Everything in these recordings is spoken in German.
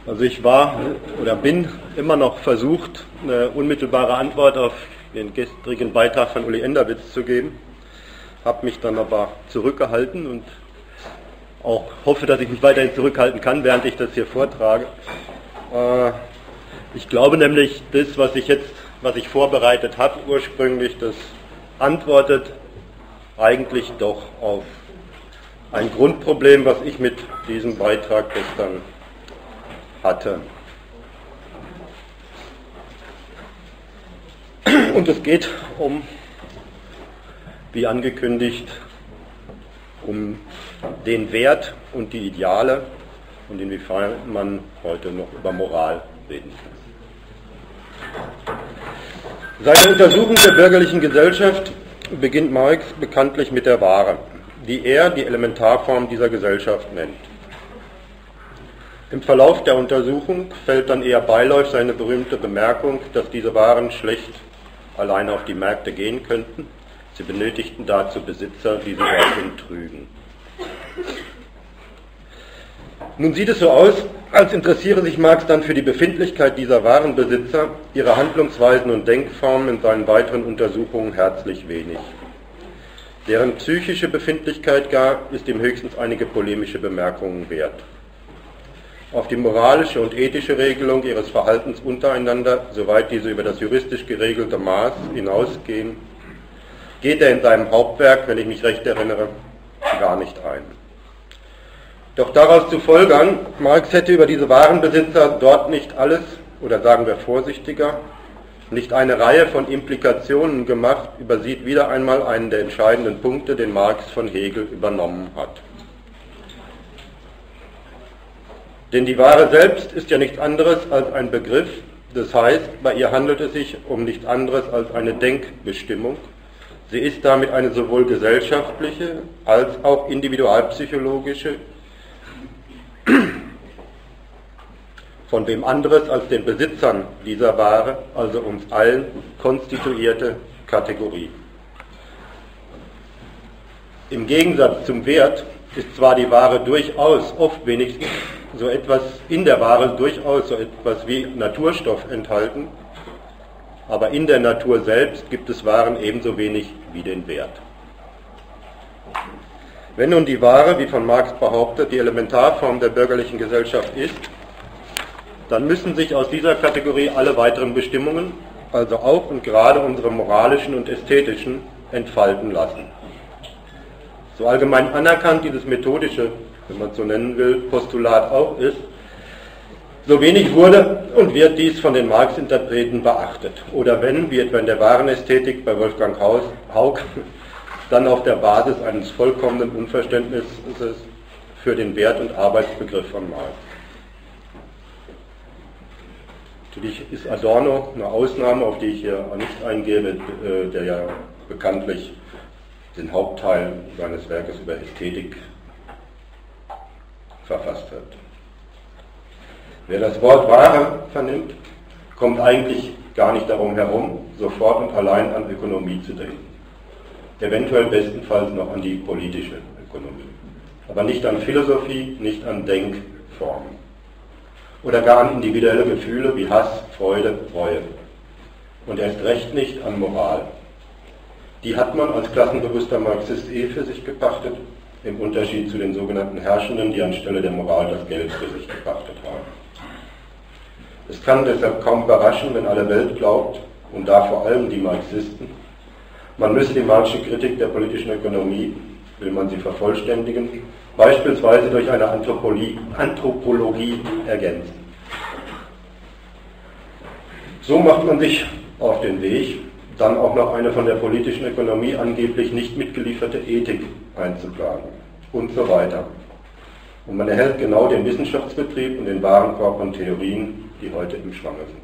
Also ich war oder bin immer noch versucht, eine unmittelbare Antwort auf den gestrigen Beitrag von Uli Enderwitz zu geben, habe mich dann aber zurückgehalten und auch hoffe, dass ich mich weiterhin zurückhalten kann, während ich das hier vortrage. Ich glaube nämlich, das, was ich vorbereitet habe ursprünglich, das antwortet eigentlich doch auf ein Grundproblem, was ich mit diesem Beitrag gestern hatte. Und es geht wie angekündigt, um den Wert und die Ideale und inwiefern man heute noch über Moral reden kann. Seine Untersuchung der bürgerlichen Gesellschaft beginnt Marx bekanntlich mit der Ware, die er die Elementarform dieser Gesellschaft nennt. Im Verlauf der Untersuchung fällt dann eher beiläufig seine berühmte Bemerkung, dass diese Waren schlecht alleine auf die Märkte gehen könnten. Sie benötigten dazu Besitzer, die sie dorthin trügen. Nun sieht es so aus, als interessiere sich Marx dann für die Befindlichkeit dieser Warenbesitzer, ihre Handlungsweisen und Denkformen in seinen weiteren Untersuchungen herzlich wenig. Deren psychische Befindlichkeit gar ist ihm höchstens einige polemische Bemerkungen wert. Auf die moralische und ethische Regelung ihres Verhaltens untereinander, soweit diese über das juristisch geregelte Maß hinausgehen, geht er in seinem Hauptwerk, wenn ich mich recht erinnere, gar nicht ein. Doch daraus zu folgern, Marx hätte über diese Warenbesitzer dort nicht alles, oder sagen wir vorsichtiger, nicht eine Reihe von Implikationen gemacht, übersieht wieder einmal einen der entscheidenden Punkte, den Marx von Hegel übernommen hat. Denn die Ware selbst ist ja nichts anderes als ein Begriff, das heißt, bei ihr handelt es sich um nichts anderes als eine Denkbestimmung. Sie ist damit eine sowohl gesellschaftliche als auch individualpsychologische, von wem anderes als den Besitzern dieser Ware, also uns allen, konstituierte Kategorie. Im Gegensatz zum Wert ist zwar die Ware durchaus, oft wenigstens, so etwas in der Ware durchaus so etwas wie Naturstoff enthalten, aber in der Natur selbst gibt es Waren ebenso wenig wie den Wert. Wenn nun die Ware, wie von Marx behauptet, die Elementarform der bürgerlichen Gesellschaft ist, dann müssen sich aus dieser Kategorie alle weiteren Bestimmungen, also auch und gerade unsere moralischen und ästhetischen, entfalten lassen. So allgemein anerkannt dieses methodische, wenn man es so nennen will, Postulat auch ist, so wenig wurde und wird dies von den Marx-Interpreten beachtet. Oder wenn, wie etwa in der Warenästhetik bei Wolfgang Haug, dann auf der Basis eines vollkommenen Unverständnisses für den Wert- und Arbeitsbegriff von Marx. Natürlich ist Adorno eine Ausnahme, auf die ich hier nicht eingehe, der ja bekanntlich den Hauptteil seines Werkes über Ästhetik verfasst hat. Wer das Wort Ware vernimmt, kommt eigentlich gar nicht darum herum, sofort und allein an Ökonomie zu denken. Eventuell bestenfalls noch an die politische Ökonomie. Aber nicht an Philosophie, nicht an Denkformen. Oder gar an individuelle Gefühle wie Hass, Freude, Reue. Und erst recht nicht an Moral. Die hat man als klassenbewusster Marxist für sich gepachtet, im Unterschied zu den sogenannten Herrschenden, die anstelle der Moral das Geld für sich gepachtet haben. Es kann deshalb kaum überraschen, wenn alle Welt glaubt, und da vor allem die Marxisten, man müsse die marxische Kritik der politischen Ökonomie, will man sie vervollständigen, beispielsweise durch eine Anthropologie ergänzen. So macht man sich auf den Weg, dann auch noch eine von der politischen Ökonomie angeblich nicht mitgelieferte Ethik einzuplanen und so weiter. Und man erhält genau den Wissenschaftsbetrieb und den Warenkorb von Theorien, die heute im Schwange sind.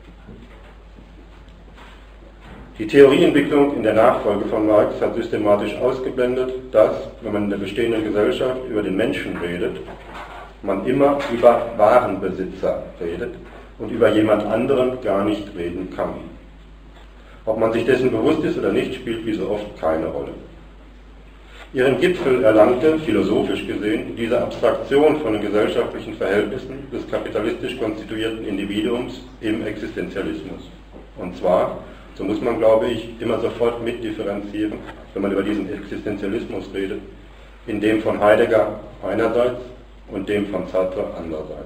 Die Theorieentwicklung in der Nachfolge von Marx hat systematisch ausgeblendet, dass, wenn man in der bestehenden Gesellschaft über den Menschen redet, man immer über Warenbesitzer redet und über jemand anderen gar nicht reden kann. Ob man sich dessen bewusst ist oder nicht, spielt wie so oft keine Rolle. ihren Gipfel erlangte, philosophisch gesehen, diese Abstraktion von den gesellschaftlichen Verhältnissen des kapitalistisch konstituierten Individuums im Existenzialismus. Und zwar, so muss man, glaube ich, immer sofort mitdifferenzieren, wenn man über diesen Existenzialismus redet, in dem von Heidegger einerseits und dem von Sartre andererseits.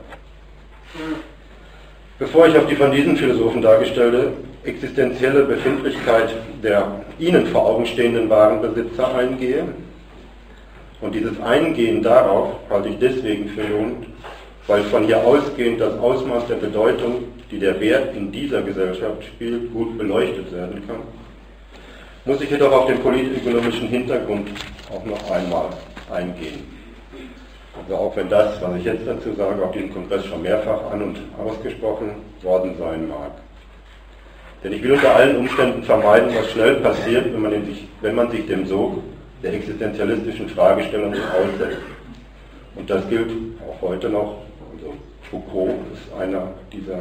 Bevor ich auf die von diesen Philosophen dargestellte existenzielle Befindlichkeit der ihnen vor Augen stehenden Warenbesitzer eingehe, und dieses Eingehen darauf halte ich deswegen für lohnend, weil von hier ausgehend das Ausmaß der Bedeutung, die der Wert in dieser Gesellschaft spielt, gut beleuchtet werden kann, muss ich jedoch auf den politökonomischen Hintergrund auch noch einmal eingehen. Also auch wenn das, was ich jetzt dazu sage, auf diesem Kongress schon mehrfach an- und ausgesprochen worden sein mag. Denn ich will unter allen Umständen vermeiden, was schnell passiert, wenn man sich dem Sog der existenzialistischen Fragestellungen aussetzt. Und das gilt auch heute noch. Also Foucault ist einer dieser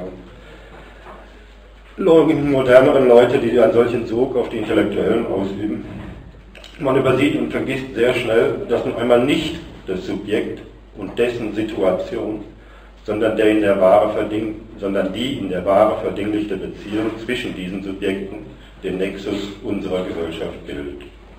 moderneren Leute, die einen solchen Sog auf die Intellektuellen ausüben. Man übersieht und vergisst sehr schnell, dass nun einmal nicht das Subjekt und dessen Situation, sondern die in der Ware verdinglichte Beziehung zwischen diesen Subjekten den Nexus unserer Gesellschaft bildet.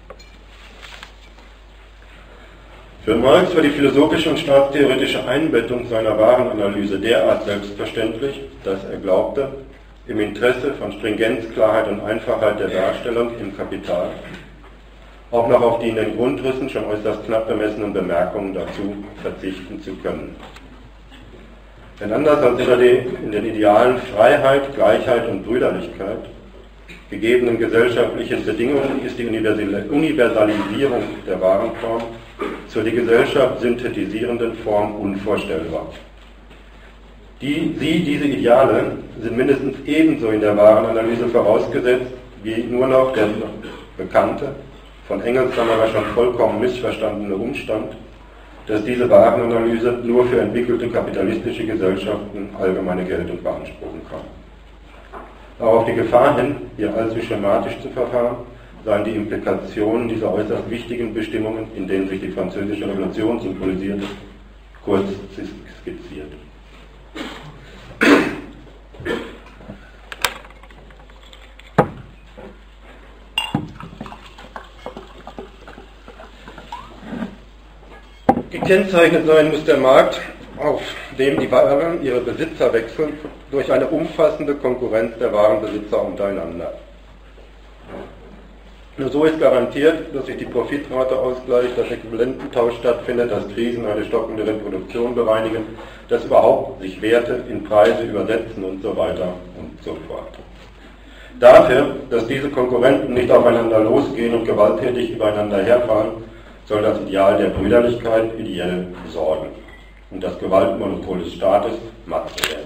Für Marx war die philosophische und staatstheoretische Einbettung seiner Warenanalyse derart selbstverständlich, dass er glaubte, im Interesse von Stringenz, Klarheit und Einfachheit der Darstellung im Kapital auch noch auf die in den Grundrissen schon äußerst knapp bemessenen Bemerkungen dazu verzichten zu können. Denn anders als in den Idealen Freiheit, Gleichheit und Brüderlichkeit gegebenen gesellschaftlichen Bedingungen ist die Universalisierung der Warenform zur die Gesellschaft synthetisierenden Form unvorstellbar. Diese Ideale sind mindestens ebenso in der Warenanalyse vorausgesetzt, wie nur noch der bekannte, von Engels dann aber schon vollkommen missverstandene Umstand, dass diese Warenanalyse nur für entwickelte kapitalistische Gesellschaften allgemeine Geltung beanspruchen kann. Auch auf die Gefahr hin, hier allzu schematisch zu verfahren, seien die Implikationen dieser äußerst wichtigen Bestimmungen, in denen sich die Französische Revolution symbolisiert, kurz skizziert. Gekennzeichnet sein muss der Markt, auf dem die Waren ihre Besitzer wechseln, durch eine umfassende Konkurrenz der Warenbesitzer untereinander. Nur so ist garantiert, dass sich die Profitrate ausgleicht, dass Äquivalententausch stattfindet, dass Krisen eine stockende Reproduktion bereinigen, dass überhaupt sich Werte in Preise übersetzen und so weiter und so fort. Dafür, dass diese Konkurrenten nicht aufeinander losgehen und gewalttätig übereinander herfallen, soll das Ideal der Brüderlichkeit ideell sorgen und das Gewaltmonopol des Staates materiell.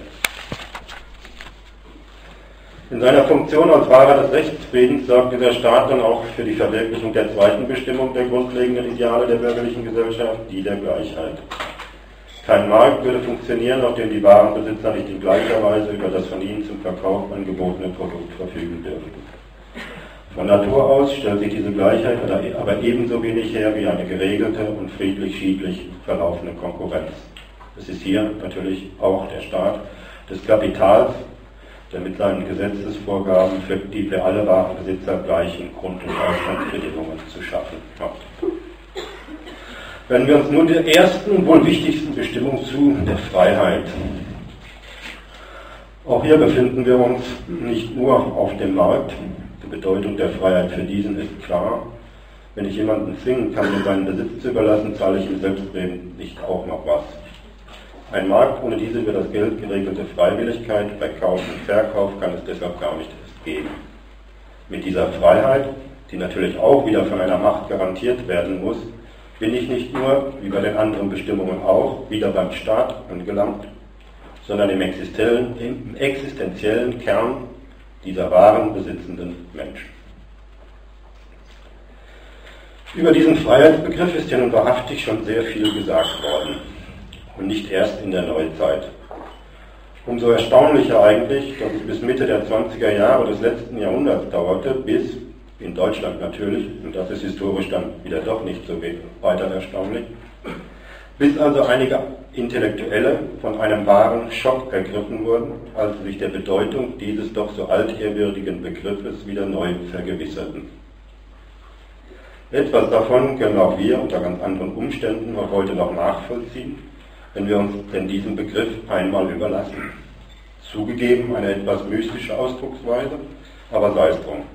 In seiner Funktion als Wahrer des Rechtsfriedens sorgt dieser Staat dann auch für die Verwirklichung der zweiten Bestimmung der grundlegenden Ideale der bürgerlichen Gesellschaft, die der Gleichheit. Kein Markt würde funktionieren, auf dem die Warenbesitzer nicht in gleicher Weise über das von ihnen zum Verkauf angebotene Produkt verfügen dürften. Von Natur aus stellt sich diese Gleichheit aber ebenso wenig her wie eine geregelte und friedlich-schiedlich verlaufende Konkurrenz. Es ist hier natürlich auch der Staat des Kapitals, der mit seinen Gesetzesvorgaben für die für alle Warenbesitzer gleichen Grund- und Ausgangsbedingungen zu schaffen hat. Wenden wir uns nun der ersten und wohl wichtigsten Bestimmung zu, der Freiheit. Auch hier befinden wir uns nicht nur auf dem Markt. Die Bedeutung der Freiheit für diesen ist klar. Wenn ich jemanden zwingen kann, mir seinen Besitz zu überlassen, zahle ich ihm selbstredend nicht auch noch was. Ein Markt ohne diese über das Geld geregelte Freiwilligkeit bei Kauf und Verkauf kann es deshalb gar nicht erst geben. Mit dieser Freiheit, die natürlich auch wieder von einer Macht garantiert werden muss, bin ich nicht nur, wie bei den anderen Bestimmungen auch, wieder beim Staat angelangt, sondern im existenziellen Kern dieser wahren besitzenden Menschen. Über diesen Freiheitsbegriff ist ja nun wahrhaftig schon sehr viel gesagt worden. Und nicht erst in der Neuzeit. Umso erstaunlicher eigentlich, dass es bis Mitte der 20er Jahre des letzten Jahrhunderts dauerte, bis, in Deutschland natürlich, und das ist historisch dann wieder doch nicht so weiter erstaunlich, bis also einige Intellektuelle von einem wahren Schock ergriffen wurden, als sie sich der Bedeutung dieses doch so altehrwürdigen Begriffes wieder neu vergewisserten. Etwas davon können auch wir unter ganz anderen Umständen auch heute noch nachvollziehen, wenn wir uns denn diesen Begriff einmal überlassen. Zugegeben eine etwas mystische Ausdrucksweise, aber sei es drum.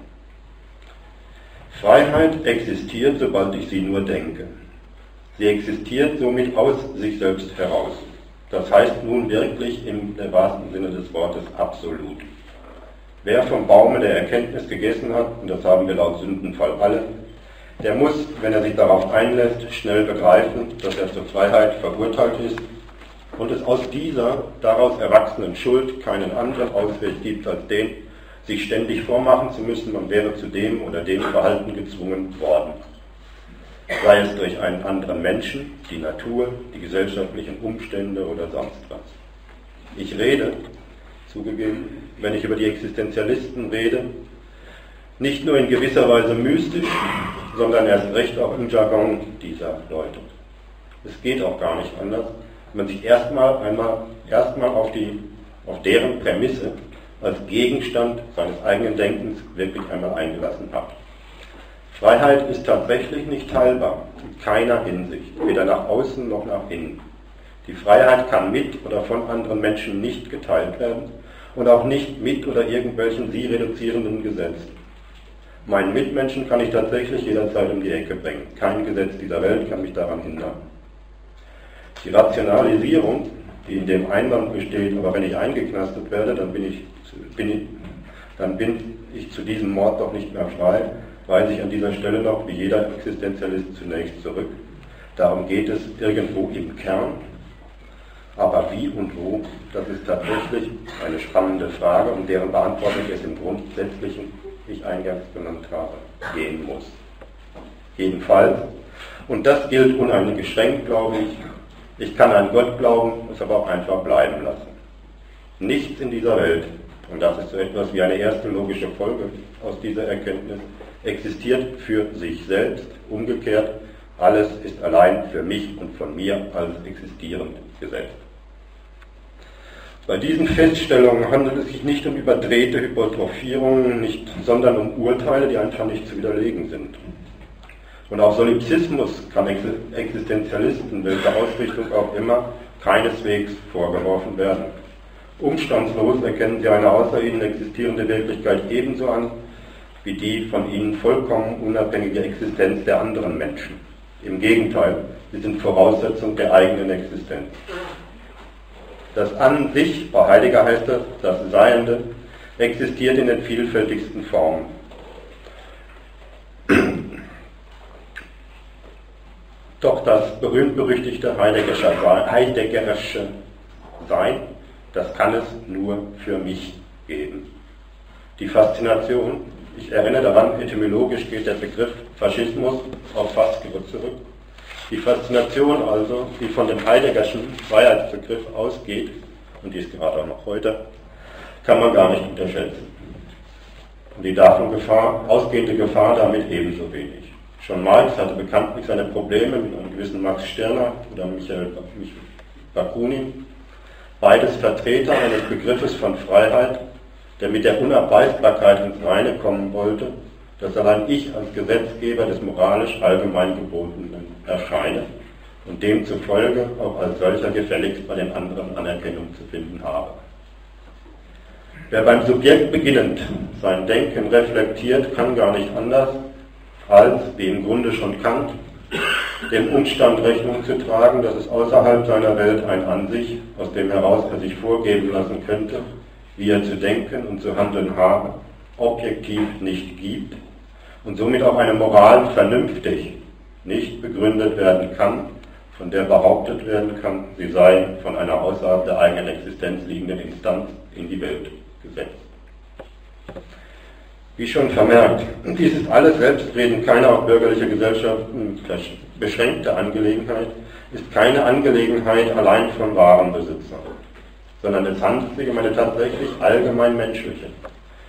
Freiheit existiert, sobald ich sie nur denke. Sie existiert somit aus sich selbst heraus. Das heißt nun wirklich im wahrsten Sinne des Wortes absolut. Wer vom Baume der Erkenntnis gegessen hat, und das haben wir laut Sündenfall alle, der muss, wenn er sich darauf einlässt, schnell begreifen, dass er zur Freiheit verurteilt ist und es aus dieser daraus erwachsenen Schuld keinen anderen Ausweg gibt als den, sich ständig vormachen zu müssen, man wäre zu dem oder dem Verhalten gezwungen worden. Sei es durch einen anderen Menschen, die Natur, die gesellschaftlichen Umstände oder sonst was. Ich rede, zugegeben, wenn ich über die Existenzialisten rede, nicht nur in gewisser Weise mystisch, sondern erst recht auch im Jargon dieser Leute. Es geht auch gar nicht anders, wenn man sich erstmal auf deren Prämisse als Gegenstand seines eigenen Denkens wirklich einmal eingelassen hat. Freiheit ist tatsächlich nicht teilbar, in keiner Hinsicht, weder nach außen noch nach innen. Die Freiheit kann mit oder von anderen Menschen nicht geteilt werden und auch nicht mit oder irgendwelchen sie reduzierenden Gesetzen. Meinen Mitmenschen kann ich tatsächlich jederzeit um die Ecke bringen. Kein Gesetz dieser Welt kann mich daran hindern. Die Rationalisierung, die in dem Einwand besteht, aber wenn ich eingeknastet werde, dann bin ich zu diesem Mord doch nicht mehr frei, weise ich an dieser Stelle noch, wie jeder Existenzialist zunächst zurück. Darum geht es irgendwo im Kern, aber wie und wo, das ist tatsächlich eine spannende Frage, um deren Beantwortung es im Grundsätzlichen, wie ich eingangs genannt habe, gehen muss. Jedenfalls, und das gilt uneingeschränkt, glaube ich kann an Gott glauben, es aber auch einfach bleiben lassen. Nichts in dieser Welt, und das ist so etwas wie eine erste logische Folge aus dieser Erkenntnis, existiert für sich selbst, umgekehrt, alles ist allein für mich und von mir als existierend gesetzt. Bei diesen Feststellungen handelt es sich nicht um überdrehte Hypertrophierungen, sondern um Urteile, die einfach nicht zu widerlegen sind. Und auch Solipsismus kann Existenzialisten, welcher Ausrichtung auch immer, keineswegs vorgeworfen werden. Umstandslos erkennen sie eine außer ihnen existierende Wirklichkeit ebenso an, wie die von ihnen vollkommen unabhängige Existenz der anderen Menschen. Im Gegenteil, sie sind Voraussetzung der eigenen Existenz. Das An sich, bei Heidegger heißt das Seiende, existiert in den vielfältigsten Formen. Doch das berühmt-berüchtigte Heideggersche Sein, das kann es nur für mich geben. Die Faszination, ich erinnere daran, etymologisch geht der Begriff Faschismus auf Fascio zurück. Die Faszination also, die von dem Heideggerschen Freiheitsbegriff ausgeht, und die ist gerade auch noch heute, kann man gar nicht unterschätzen. Und die davon ausgehende Gefahr damit ebenso wenig. Schon Marx hatte bekanntlich seine Probleme mit einem gewissen Max Stirner oder Michael Bakunin, beides Vertreter eines Begriffes von Freiheit, der mit der Unabweisbarkeit ins Reine kommen wollte, dass allein ich als Gesetzgeber des moralisch allgemein Gebotenen erscheine und demzufolge auch als solcher gefälligst bei den anderen Anerkennung zu finden habe. Wer beim Subjekt beginnend sein Denken reflektiert, kann gar nicht anders, als, wie im Grunde schon Kant, dem Umstand Rechnung zu tragen, dass es außerhalb seiner Welt ein An sich, aus dem heraus er sich vorgeben lassen könnte, wie er zu denken und zu handeln habe, objektiv nicht gibt und somit auch eine Moral vernünftig nicht begründet werden kann, von der behauptet werden kann, sie sei von einer außerhalb der eigenen Existenz liegenden Instanz in die Welt gesetzt. Wie schon vermerkt, dies ist alles selbstredend keine auf bürgerliche Gesellschaften beschränkte Angelegenheit, ist keine Angelegenheit allein von Warenbesitzern, sondern es handelt sich um eine tatsächlich allgemein menschliche.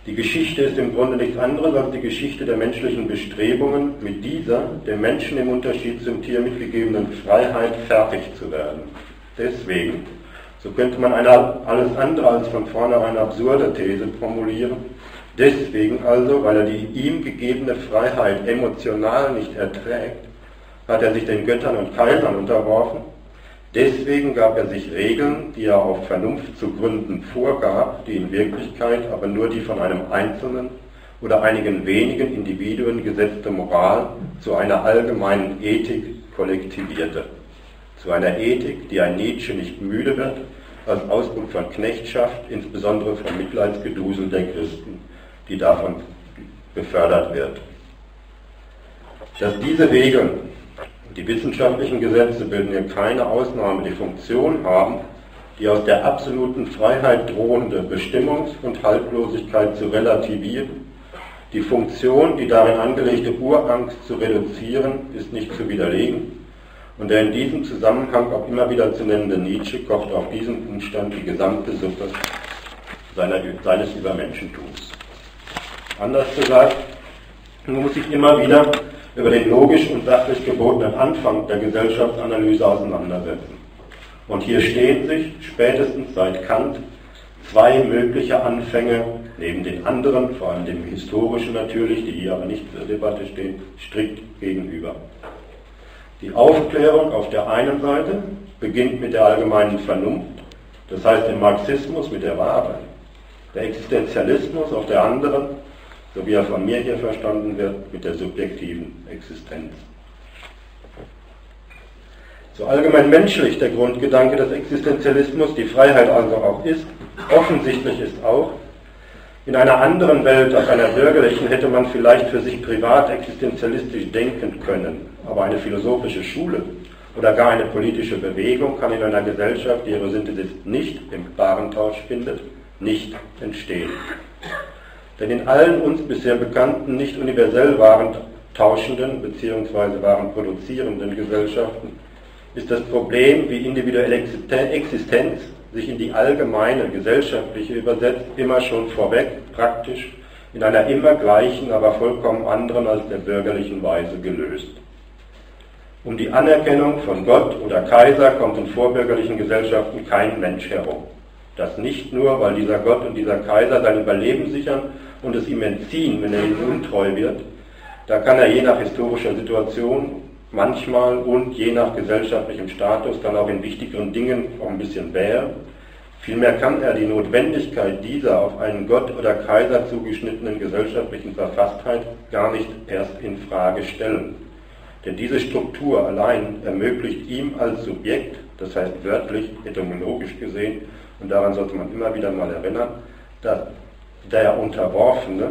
Die Geschichte ist im Grunde nichts anderes als die Geschichte der menschlichen Bestrebungen, mit dieser, dem Menschen im Unterschied zum Tier mitgegebenen Freiheit fertig zu werden. Deswegen, so könnte man eine alles andere als von vornherein absurde These formulieren, deswegen also, weil er die ihm gegebene Freiheit emotional nicht erträgt, hat er sich den Göttern und Kaisern unterworfen. Deswegen gab er sich Regeln, die er auf Vernunft zu gründen vorgab, die in Wirklichkeit aber nur die von einem einzelnen oder einigen wenigen Individuen gesetzte Moral zu einer allgemeinen Ethik kollektivierte. Zu einer Ethik, die ein Nietzsche nicht müde wird, als Ausdruck von Knechtschaft, insbesondere vom Mitleidsgedusel der Christen, die davon befördert wird. Dass diese Regeln, die wissenschaftlichen Gesetze bilden hier keine Ausnahme, die Funktion haben, die aus der absoluten Freiheit drohende Bestimmungs- und Haltlosigkeit zu relativieren. Die Funktion, die darin angelegte Urangst zu reduzieren, ist nicht zu widerlegen. Und der in diesem Zusammenhang auch immer wieder zu nennende Nietzsche kocht auf diesen Umstand die gesamte Suppe seines Übermenschentums. Anders gesagt, man muss sich immer wieder über den logisch und sachlich gebotenen Anfang der Gesellschaftsanalyse auseinandersetzen. Und hier stehen sich, spätestens seit Kant, zwei mögliche Anfänge, neben den anderen, vor allem dem historischen natürlich, die hier aber nicht zur Debatte stehen, strikt gegenüber. Die Aufklärung auf der einen Seite beginnt mit der allgemeinen Vernunft, das heißt im Marxismus mit der Ware. Der Existenzialismus auf der anderen, so wie er von mir hier verstanden wird, mit der subjektiven Existenz. So allgemein menschlich der Grundgedanke des Existenzialismus, die Freiheit also auch ist, offensichtlich ist auch, in einer anderen Welt als einer bürgerlichen hätte man vielleicht für sich privat existenzialistisch denken können, aber eine philosophische Schule oder gar eine politische Bewegung kann in einer Gesellschaft, die ihre Synthesis nicht im Warentausch findet, nicht entstehen. Denn in allen uns bisher bekannten, nicht universell warentauschenden bzw. warenproduzierenden Gesellschaften ist das Problem, wie individuelle Existenz sich in die allgemeine gesellschaftliche übersetzt, immer schon vorweg, praktisch, in einer immer gleichen, aber vollkommen anderen als der bürgerlichen Weise gelöst. Um die Anerkennung von Gott oder Kaiser kommt in vorbürgerlichen Gesellschaften kein Mensch herum. Das nicht nur, weil dieser Gott und dieser Kaiser sein Überleben sichern und es ihm entziehen, wenn er ihnen untreu wird. Da kann er je nach historischer Situation manchmal und je nach gesellschaftlichem Status dann auch in wichtigeren Dingen auch ein bisschen wehren. Vielmehr kann er die Notwendigkeit dieser auf einen Gott oder Kaiser zugeschnittenen gesellschaftlichen Verfasstheit gar nicht erst in Frage stellen. Denn diese Struktur allein ermöglicht ihm als Subjekt, das heißt wörtlich, etymologisch gesehen, und daran sollte man immer wieder mal erinnern, dass der Unterworfene,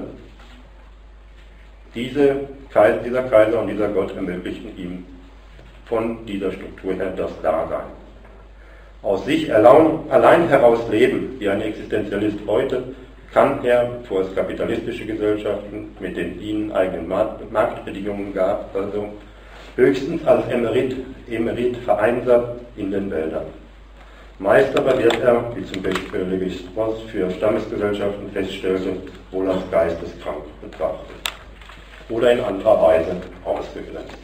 dieser Kaiser und dieser Gott ermöglichen ihm von dieser Struktur her das Dasein. Aus sich allein heraus leben, wie ein Existenzialist heute, kann er, bevor es kapitalistische Gesellschaften mit den ihnen eigenen Marktbedingungen gab, also höchstens als Emerit vereinsamt in den Wäldern. Meist aber wird er, wie zum Beispiel Lévi-Strauss für Stammesgesellschaften feststellte, wohl als geisteskrank betrachtet oder in anderer Weise ausgegrenzt.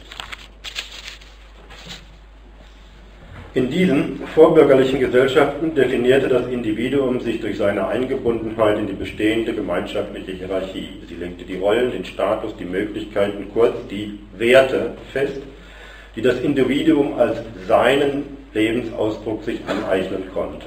In diesen vorbürgerlichen Gesellschaften definierte das Individuum sich durch seine Eingebundenheit in die bestehende gemeinschaftliche Hierarchie. Sie legte die Rollen, den Status, die Möglichkeiten, kurz die Werte fest, die das Individuum als seinen Lebensausdruck sich aneignen konnte.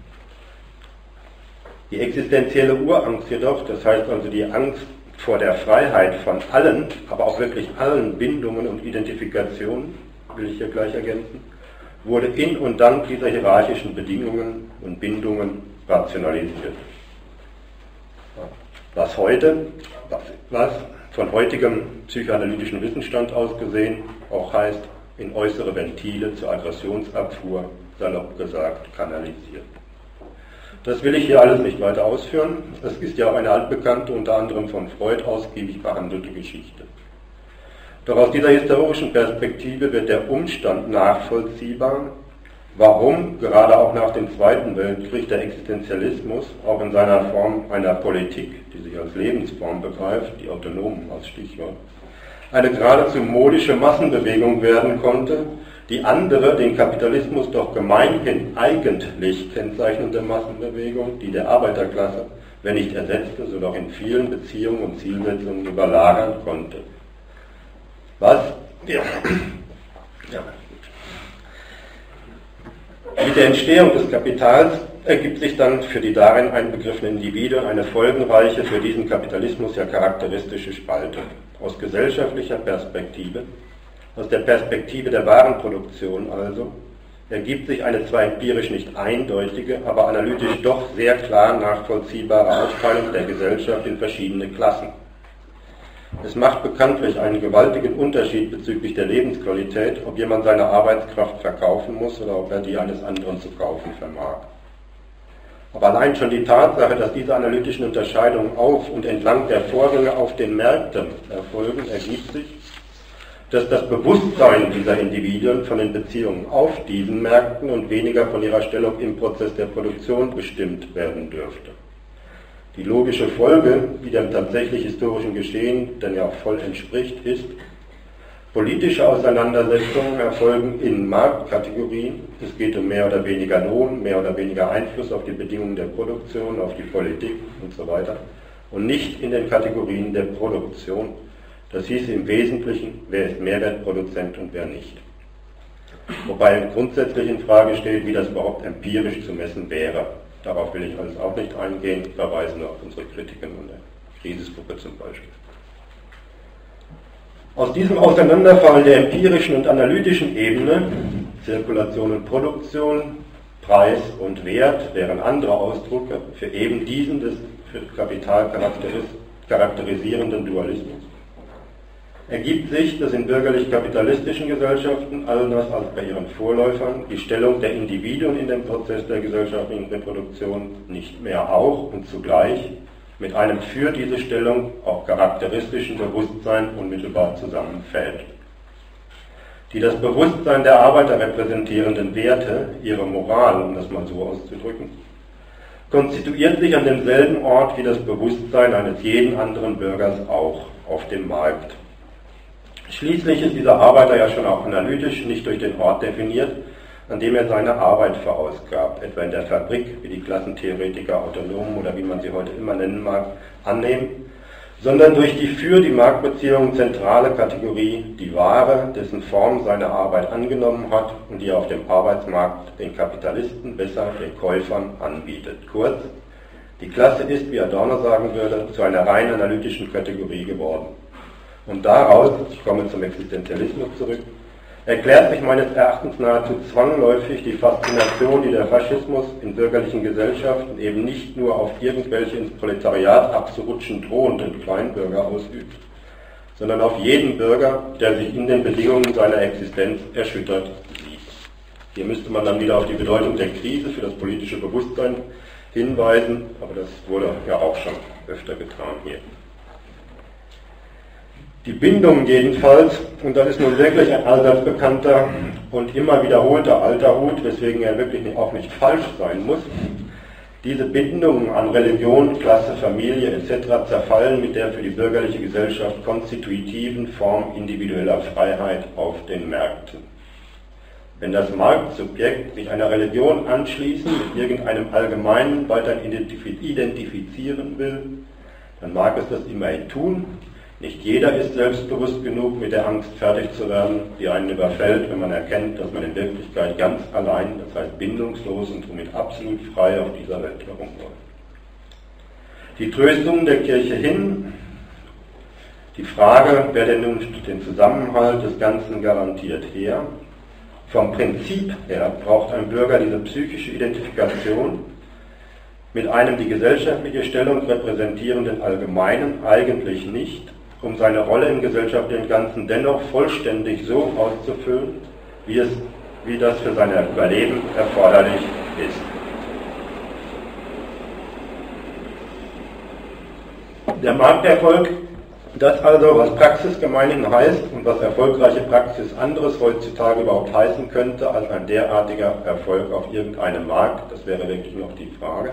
Die existenzielle Urangst jedoch, das heißt also die Angst vor der Freiheit von allen, aber auch wirklich allen Bindungen und Identifikationen, will ich hier gleich ergänzen, wurde in und dank dieser hierarchischen Bedingungen und Bindungen rationalisiert. Was von heutigem psychoanalytischen Wissensstand aus gesehen auch heißt, in äußere Ventile zur Aggressionsabfuhr, salopp gesagt, kanalisiert. Das will ich hier alles nicht weiter ausführen. Es ist ja auch eine altbekannte, unter anderem von Freud ausgiebig behandelte Geschichte. Doch aus dieser historischen Perspektive wird der Umstand nachvollziehbar, warum gerade auch nach dem Zweiten Weltkrieg der Existenzialismus auch in seiner Form einer Politik, die sich als Lebensform begreift, die Autonomen als Stichwort, eine geradezu modische Massenbewegung werden konnte, die andere, den Kapitalismus doch gemeinhin eigentlich kennzeichnende Massenbewegung, die der Arbeiterklasse, wenn nicht ersetzte, so doch in vielen Beziehungen und Zielsetzungen überlagern konnte. Was? Ja. Mit der Entstehung des Kapitals ergibt sich dann für die darin einbegriffenen Individuen eine folgenreiche, für diesen Kapitalismus ja charakteristische Spaltung. Aus gesellschaftlicher Perspektive, aus der Perspektive der Warenproduktion also, ergibt sich eine zwar empirisch nicht eindeutige, aber analytisch doch sehr klar nachvollziehbare Aufteilung der Gesellschaft in verschiedene Klassen. Es macht bekanntlich einen gewaltigen Unterschied bezüglich der Lebensqualität, ob jemand seine Arbeitskraft verkaufen muss oder ob er die eines anderen zu kaufen vermag. Aber allein schon die Tatsache, dass diese analytischen Unterscheidungen auf und entlang der Vorgänge auf den Märkten erfolgen, ergibt sich, dass das Bewusstsein dieser Individuen von den Beziehungen auf diesen Märkten und weniger von ihrer Stellung im Prozess der Produktion bestimmt werden dürfte. Die logische Folge, die dem tatsächlich historischen Geschehen denn ja auch voll entspricht, ist, politische Auseinandersetzungen erfolgen in Marktkategorien. Es geht um mehr oder weniger Lohn, mehr oder weniger Einfluss auf die Bedingungen der Produktion, auf die Politik und so weiter. Und nicht in den Kategorien der Produktion. Das hieß im Wesentlichen, wer ist Mehrwertproduzent und wer nicht. Wobei grundsätzlich in Frage steht, wie das überhaupt empirisch zu messen wäre. Darauf will ich alles auch nicht eingehen, ich verweise nur auf unsere Kritiken und der Krisisgruppe zum Beispiel. Aus diesem Auseinanderfallen der empirischen und analytischen Ebene, Zirkulation und Produktion, Preis und Wert wären andere Ausdrücke für eben diesen des für Kapital charakterisierenden Dualismus, ergibt sich, dass in bürgerlich-kapitalistischen Gesellschaften, anders als bei ihren Vorläufern, die Stellung der Individuen in dem Prozess der gesellschaftlichen Reproduktion nicht mehr auch und zugleich mit einem für diese Stellung auch charakteristischen Bewusstsein unmittelbar zusammenfällt. Die das Bewusstsein der Arbeiter repräsentierenden Werte, ihre Moral, um das mal so auszudrücken, konstituiert sich an demselben Ort wie das Bewusstsein eines jeden anderen Bürgers auch auf dem Markt. Schließlich ist dieser Arbeiter ja schon auch analytisch nicht durch den Ort definiert, an dem er seine Arbeit verausgabt, etwa in der Fabrik, wie die Klassentheoretiker, Autonomen oder wie man sie heute immer nennen mag, annehmen, sondern durch die für die Marktbeziehungen zentrale Kategorie, die Ware, dessen Form seine Arbeit angenommen hat und die er auf dem Arbeitsmarkt den Kapitalisten, besser den Käufern anbietet. Kurz, die Klasse ist, wie Adorno sagen würde, zu einer rein analytischen Kategorie geworden. Und daraus, ich komme zum Existenzialismus zurück, erklärt sich meines Erachtens nahezu zwangsläufig die Faszination, die der Faschismus in bürgerlichen Gesellschaften eben nicht nur auf irgendwelche ins Proletariat abzurutschen drohenden Kleinbürger ausübt, sondern auf jeden Bürger, der sich in den Bedingungen seiner Existenz erschüttert sieht. Hier müsste man dann wieder auf die Bedeutung der Krise für das politische Bewusstsein hinweisen, aber das wurde ja auch schon öfter getan hier. Die Bindung jedenfalls, und das ist nun wirklich ein allseits bekannter und immer wiederholter alter Hut, weswegen er wirklich auch nicht falsch sein muss, diese Bindungen an Religion, Klasse, Familie etc. zerfallen mit der für die bürgerliche Gesellschaft konstitutiven Form individueller Freiheit auf den Märkten. Wenn das Marktsubjekt sich einer Religion anschließen, mit irgendeinem Allgemeinen weiterhin identifizieren will, dann mag es das immerhin tun. Nicht jeder ist selbstbewusst genug, mit der Angst fertig zu werden, die einen überfällt, wenn man erkennt, dass man in Wirklichkeit ganz allein, das heißt bindungslos und somit absolut frei auf dieser Welt herumläuft. Die Tröstungen der Kirche hin, die Frage, wer denn nun den Zusammenhalt des Ganzen garantiert, her. Vom Prinzip her braucht ein Bürger diese psychische Identifikation mit einem die gesellschaftliche Stellung repräsentierenden Allgemeinen eigentlich nicht, um seine Rolle im gesellschaftlichen Ganzen dennoch vollständig so auszufüllen, wie das für sein Überleben erforderlich ist. Der Markterfolg Das also, was Praxis gemeinhin heißt und was erfolgreiche Praxis anderes heutzutage überhaupt heißen könnte als ein derartiger Erfolg auf irgendeinem Markt, das wäre wirklich noch die Frage,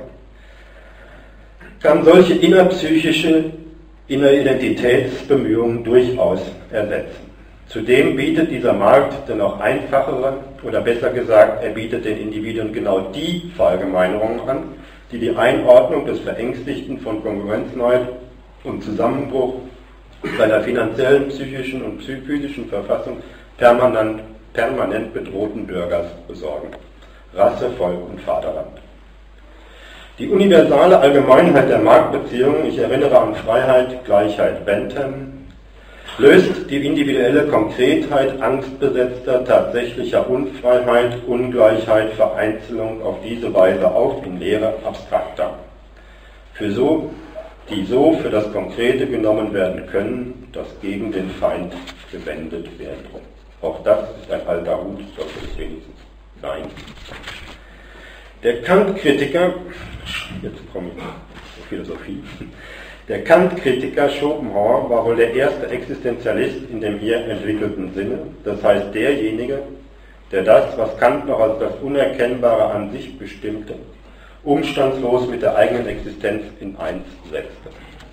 kann solche innerpsychische Inneridentitätsbemühungen durchaus ersetzen. Zudem bietet dieser Markt den auch einfachere, oder besser gesagt, er bietet den Individuen genau die Verallgemeinerungen an, die die Einordnung des Verängstigten von Konkurrenzneid und Zusammenbruch seiner finanziellen, psychischen und physischen Verfassung permanent bedrohten Bürgers besorgen. Rasse, Volk und Vaterland. Die universale Allgemeinheit der Marktbeziehungen, ich erinnere an Freiheit, Gleichheit, Bentham, löst die individuelle Konkretheit angstbesetzter, tatsächlicher Unfreiheit, Ungleichheit, Vereinzelung auf diese Weise auf in Leere abstrakter. Die so für das Konkrete genommen werden können, das gegen den Feind gewendet werden. Auch das ist ein alter Hut, sollte es wenigstens sein. Der Kant-Kritiker, jetzt komme ich zur Philosophie, der Kant-Kritiker Schopenhauer war wohl der erste Existenzialist in dem hier entwickelten Sinne, das heißt derjenige, der das, was Kant noch als das Unerkennbare an sich bestimmte, umstandslos mit der eigenen Existenz in eins setzte.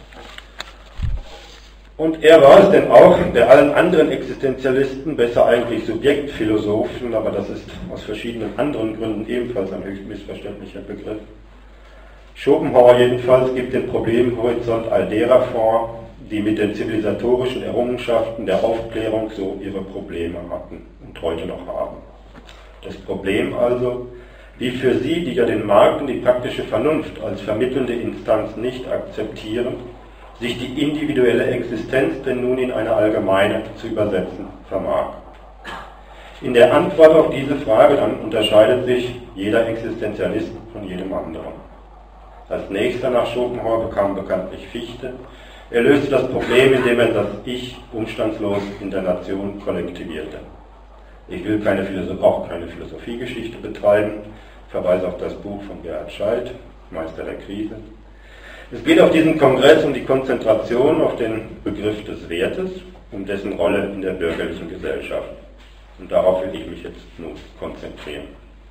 Und er war es denn auch, der allen anderen Existenzialisten, besser eigentlich Subjektphilosophen, aber das ist aus verschiedenen anderen Gründen ebenfalls ein höchst missverständlicher Begriff. Schopenhauer jedenfalls gibt den Problemhorizont all derer vor, die mit den zivilisatorischen Errungenschaften der Aufklärung so ihre Probleme hatten und heute noch haben. Das Problem also, wie für sie, die ja den Markt und die praktische Vernunft als vermittelnde Instanz nicht akzeptieren, sich die individuelle Existenz denn nun in eine allgemeine zu übersetzen vermag. In der Antwort auf diese Frage dann unterscheidet sich jeder Existenzialist von jedem anderen. Als nächster nach Schopenhauer bekam bekanntlich Fichte. Er löste das Problem, indem er das Ich umstandslos in der Nation kollektivierte. Ich will auch keine Philosophiegeschichte betreiben, verweise auf das Buch von Gerhard Scheidt, Meister der Krise. Es geht auf diesem Kongress um die Konzentration auf den Begriff des Wertes, um dessen Rolle in der bürgerlichen Gesellschaft. Und darauf will ich mich jetzt nun konzentrieren.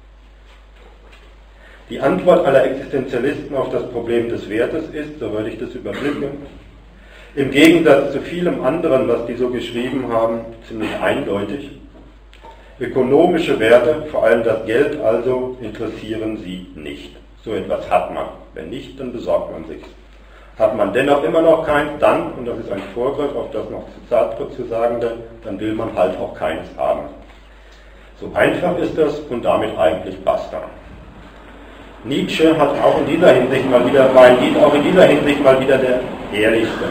Die Antwort aller Existenzialisten auf das Problem des Wertes ist, soweit ich das überblicke, im Gegensatz zu vielem anderen, was die so geschrieben haben, ziemlich eindeutig. Ökonomische Werte, vor allem das Geld also, interessieren sie nicht. So etwas hat man. Wenn nicht, dann besorgt man sich. Hat man dennoch immer noch keins, dann, und das ist ein Vorgriff auf das noch zu Sartre zu sagende, dann will man halt auch keines haben. So einfach ist das und damit eigentlich basta. Nietzsche hat auch in dieser Hinsicht mal wieder, der ehrlichste.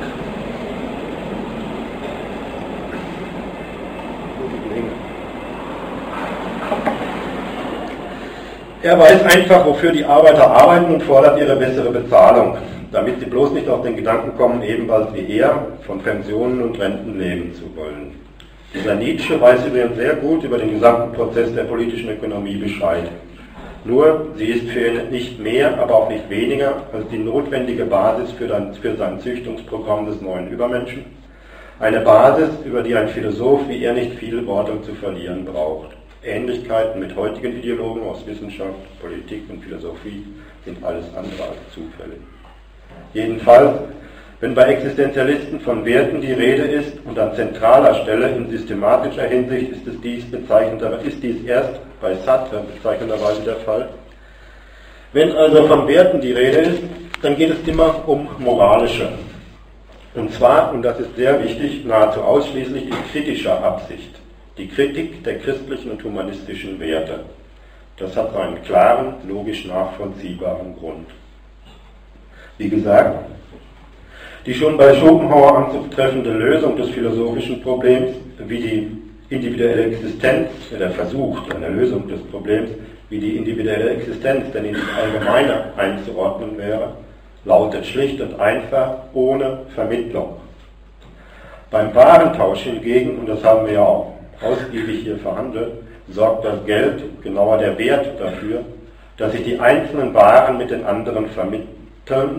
Er weiß einfach, wofür die Arbeiter arbeiten und fordert ihre bessere Bezahlung, damit sie bloß nicht auf den Gedanken kommen, ebenfalls wie er von Pensionen und Renten leben zu wollen. Dieser Nietzsche weiß übrigens sehr gut über den gesamten Prozess der politischen Ökonomie Bescheid. Nur, sie ist für ihn nicht mehr, aber auch nicht weniger als die notwendige Basis für sein Züchtungsprogramm des neuen Übermenschen. Eine Basis, über die ein Philosoph wie er nicht viele Worte zu verlieren braucht. Ähnlichkeiten mit heutigen Ideologen aus Wissenschaft, Politik und Philosophie sind alles andere als zufällig. Jedenfalls, wenn bei Existenzialisten von Werten die Rede ist und an zentraler Stelle in systematischer Hinsicht ist dies erst bei Sartre bezeichnenderweise der Fall. Wenn also von Werten die Rede ist, dann geht es immer um moralische. Und zwar, und das ist sehr wichtig, nahezu ausschließlich in kritischer Absicht. Die Kritik der christlichen und humanistischen Werte. Das hat einen klaren, logisch nachvollziehbaren Grund. Wie gesagt, die schon bei Schopenhauer anzutreffende Lösung des philosophischen Problems, wie die individuelle Existenz, der Versuch einer Lösung des Problems, wie die individuelle Existenz denn in das Allgemeine einzuordnen wäre, lautet schlicht und einfach ohne Vermittlung. Beim Warentausch hingegen, und das haben wir ja auch ausgiebig hier verhandelt, sorgt das Geld, genauer der Wert dafür, dass sich die einzelnen Waren mit den anderen vermitteln,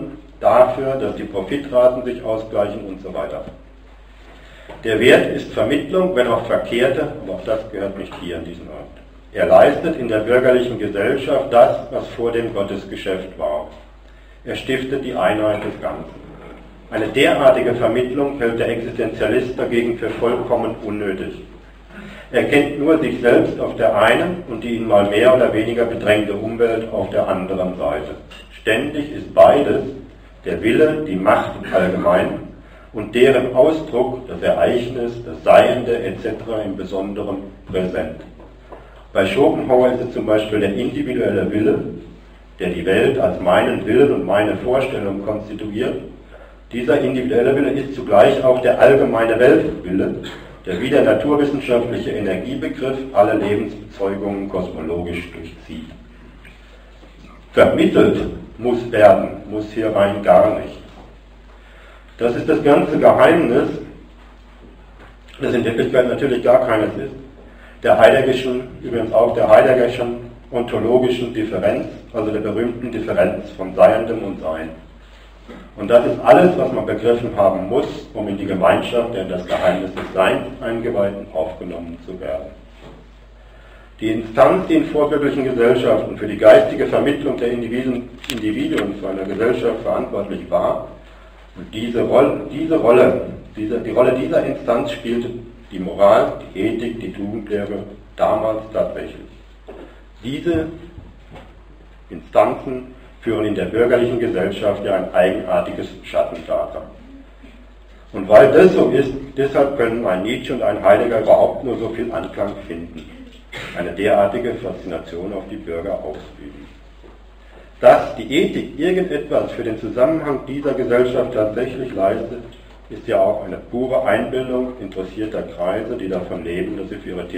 dafür, dass die Profitraten sich ausgleichen und so weiter. Der Wert ist Vermittlung, wenn auch verkehrte, aber auch das gehört nicht hier an diesen Ort. Er leistet in der bürgerlichen Gesellschaft das, was vor dem Gottesgeschäft war. Er stiftet die Einheit des Ganzen. Eine derartige Vermittlung hält der Existenzialist dagegen für vollkommen unnötig. Er kennt nur sich selbst auf der einen und die ihn mal mehr oder weniger bedrängte Umwelt auf der anderen Seite. Ständig ist beides, der Wille, die Macht im Allgemeinen und deren Ausdruck, das Ereignis, das Seiende etc. im Besonderen präsent. Bei Schopenhauer ist es zum Beispiel der individuelle Wille, der die Welt als meinen Willen und meine Vorstellung konstituiert. Dieser individuelle Wille ist zugleich auch der allgemeine Weltwille, der wie der naturwissenschaftliche Energiebegriff alle Lebensbezeugungen kosmologisch durchzieht. Vermittelt muss werden, muss hier rein gar nicht. Das ist das ganze Geheimnis, das in Wirklichkeit natürlich gar keines ist, der Heideggerschen, übrigens auch der Heideggerschen ontologischen Differenz, also der berühmten Differenz von Seiendem und Sein. Und das ist alles, was man begriffen haben muss, um in die Gemeinschaft, der in das Geheimnis des Seins Eingeweihten aufgenommen zu werden. Die Instanz, die in vorbürgerlichen Gesellschaften für die geistige Vermittlung der Individuen zu einer Gesellschaft verantwortlich war, und die Rolle dieser Instanz spielte die Moral, die Ethik, die Tugendlehre damals tatsächlich. Diese Instanzen führen in der bürgerlichen Gesellschaft ja ein eigenartiges Schattendasein. Und weil das so ist, deshalb können ein Nietzsche und ein Heidegger überhaupt nur so viel Anklang finden, eine derartige Faszination auf die Bürger ausüben. Dass die Ethik irgendetwas für den Zusammenhang dieser Gesellschaft tatsächlich leistet, ist ja auch eine pure Einbildung interessierter Kreise, die davon leben, dass sie für ihre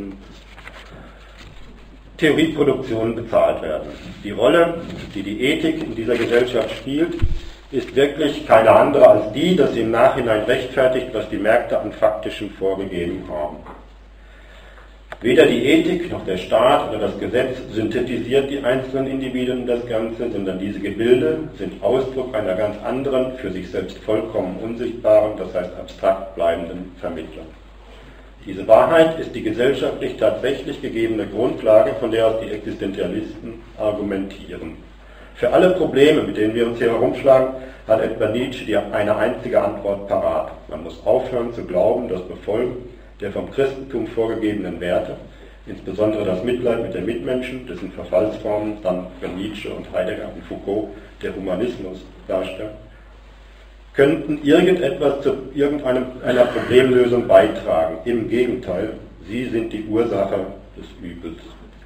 Theorieproduktionen bezahlt werden. Die Rolle, die die Ethik in dieser Gesellschaft spielt, ist wirklich keine andere als die, dass sie im Nachhinein rechtfertigt, was die Märkte an Faktischem vorgegeben haben. Weder die Ethik noch der Staat oder das Gesetz synthetisiert die einzelnen Individuen das Ganze, sondern diese Gebilde sind Ausdruck einer ganz anderen, für sich selbst vollkommen unsichtbaren, das heißt abstrakt bleibenden Vermittlung. Diese Wahrheit ist die gesellschaftlich tatsächlich gegebene Grundlage, von der aus die Existenzialisten argumentieren. Für alle Probleme, mit denen wir uns hier herumschlagen, hat etwa Nietzsche eine einzige Antwort parat. Man muss aufhören zu glauben, das Befolgen der vom Christentum vorgegebenen Werte, insbesondere das Mitleid mit den Mitmenschen, dessen Verfallsformen dann für Nietzsche und Heidegger und Foucault der Humanismus darstellt, könnten irgendetwas zu irgendeiner Problemlösung beitragen. Im Gegenteil, sie sind die Ursache des Übels.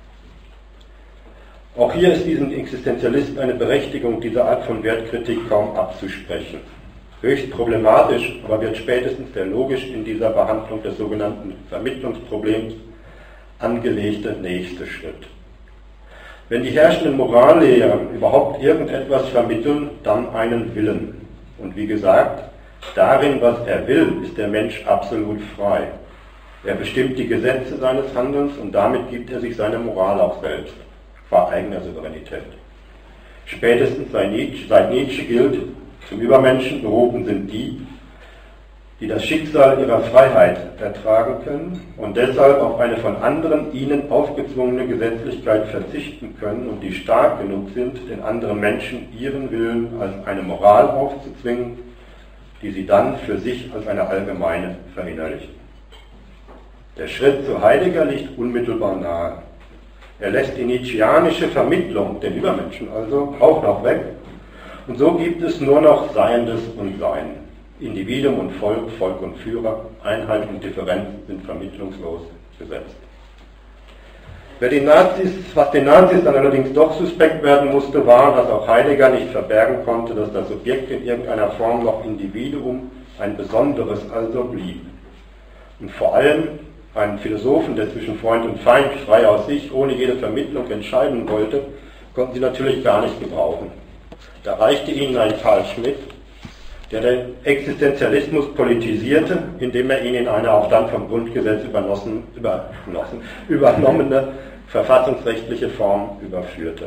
Auch hier ist diesen Existenzialisten eine Berechtigung dieser Art von Wertkritik kaum abzusprechen. Höchst problematisch, aber wird spätestens der logisch in dieser Behandlung des sogenannten Vermittlungsproblems angelegte nächste Schritt. Wenn die herrschenden Morallehren überhaupt irgendetwas vermitteln, dann einen Willen. Und wie gesagt, darin, was er will, ist der Mensch absolut frei. Er bestimmt die Gesetze seines Handelns und damit gibt er sich seine Moral auch selbst, qua eigener Souveränität. Spätestens seit Nietzsche gilt, zum Übermenschen berufen sind die das Schicksal ihrer Freiheit ertragen können und deshalb auf eine von anderen ihnen aufgezwungene Gesetzlichkeit verzichten können und die stark genug sind, den anderen Menschen ihren Willen als eine Moral aufzuzwingen, die sie dann für sich als eine allgemeine verinnerlichen. Der Schritt zu Heidegger liegt unmittelbar nahe. Er lässt die nietzscheanische Vermittlung, den Übermenschen also, auch noch weg. Und so gibt es nur noch Seiendes und Sein. Individuum und Volk, Volk und Führer, Einheit und Differenz sind vermittlungslos gesetzt. Was den Nazis dann allerdings doch suspekt werden musste, war, dass auch Heidegger nicht verbergen konnte, dass das Subjekt in irgendeiner Form noch Individuum, ein besonderes also blieb. Und vor allem einen Philosophen, der zwischen Freund und Feind frei aus sich, ohne jede Vermittlung entscheiden wollte, konnten sie natürlich gar nicht gebrauchen. Da reichte ihnen ein Karl Schmitt, der den Existenzialismus politisierte, indem er ihn in eine auch dann vom Grundgesetz übernommene verfassungsrechtliche Form überführte.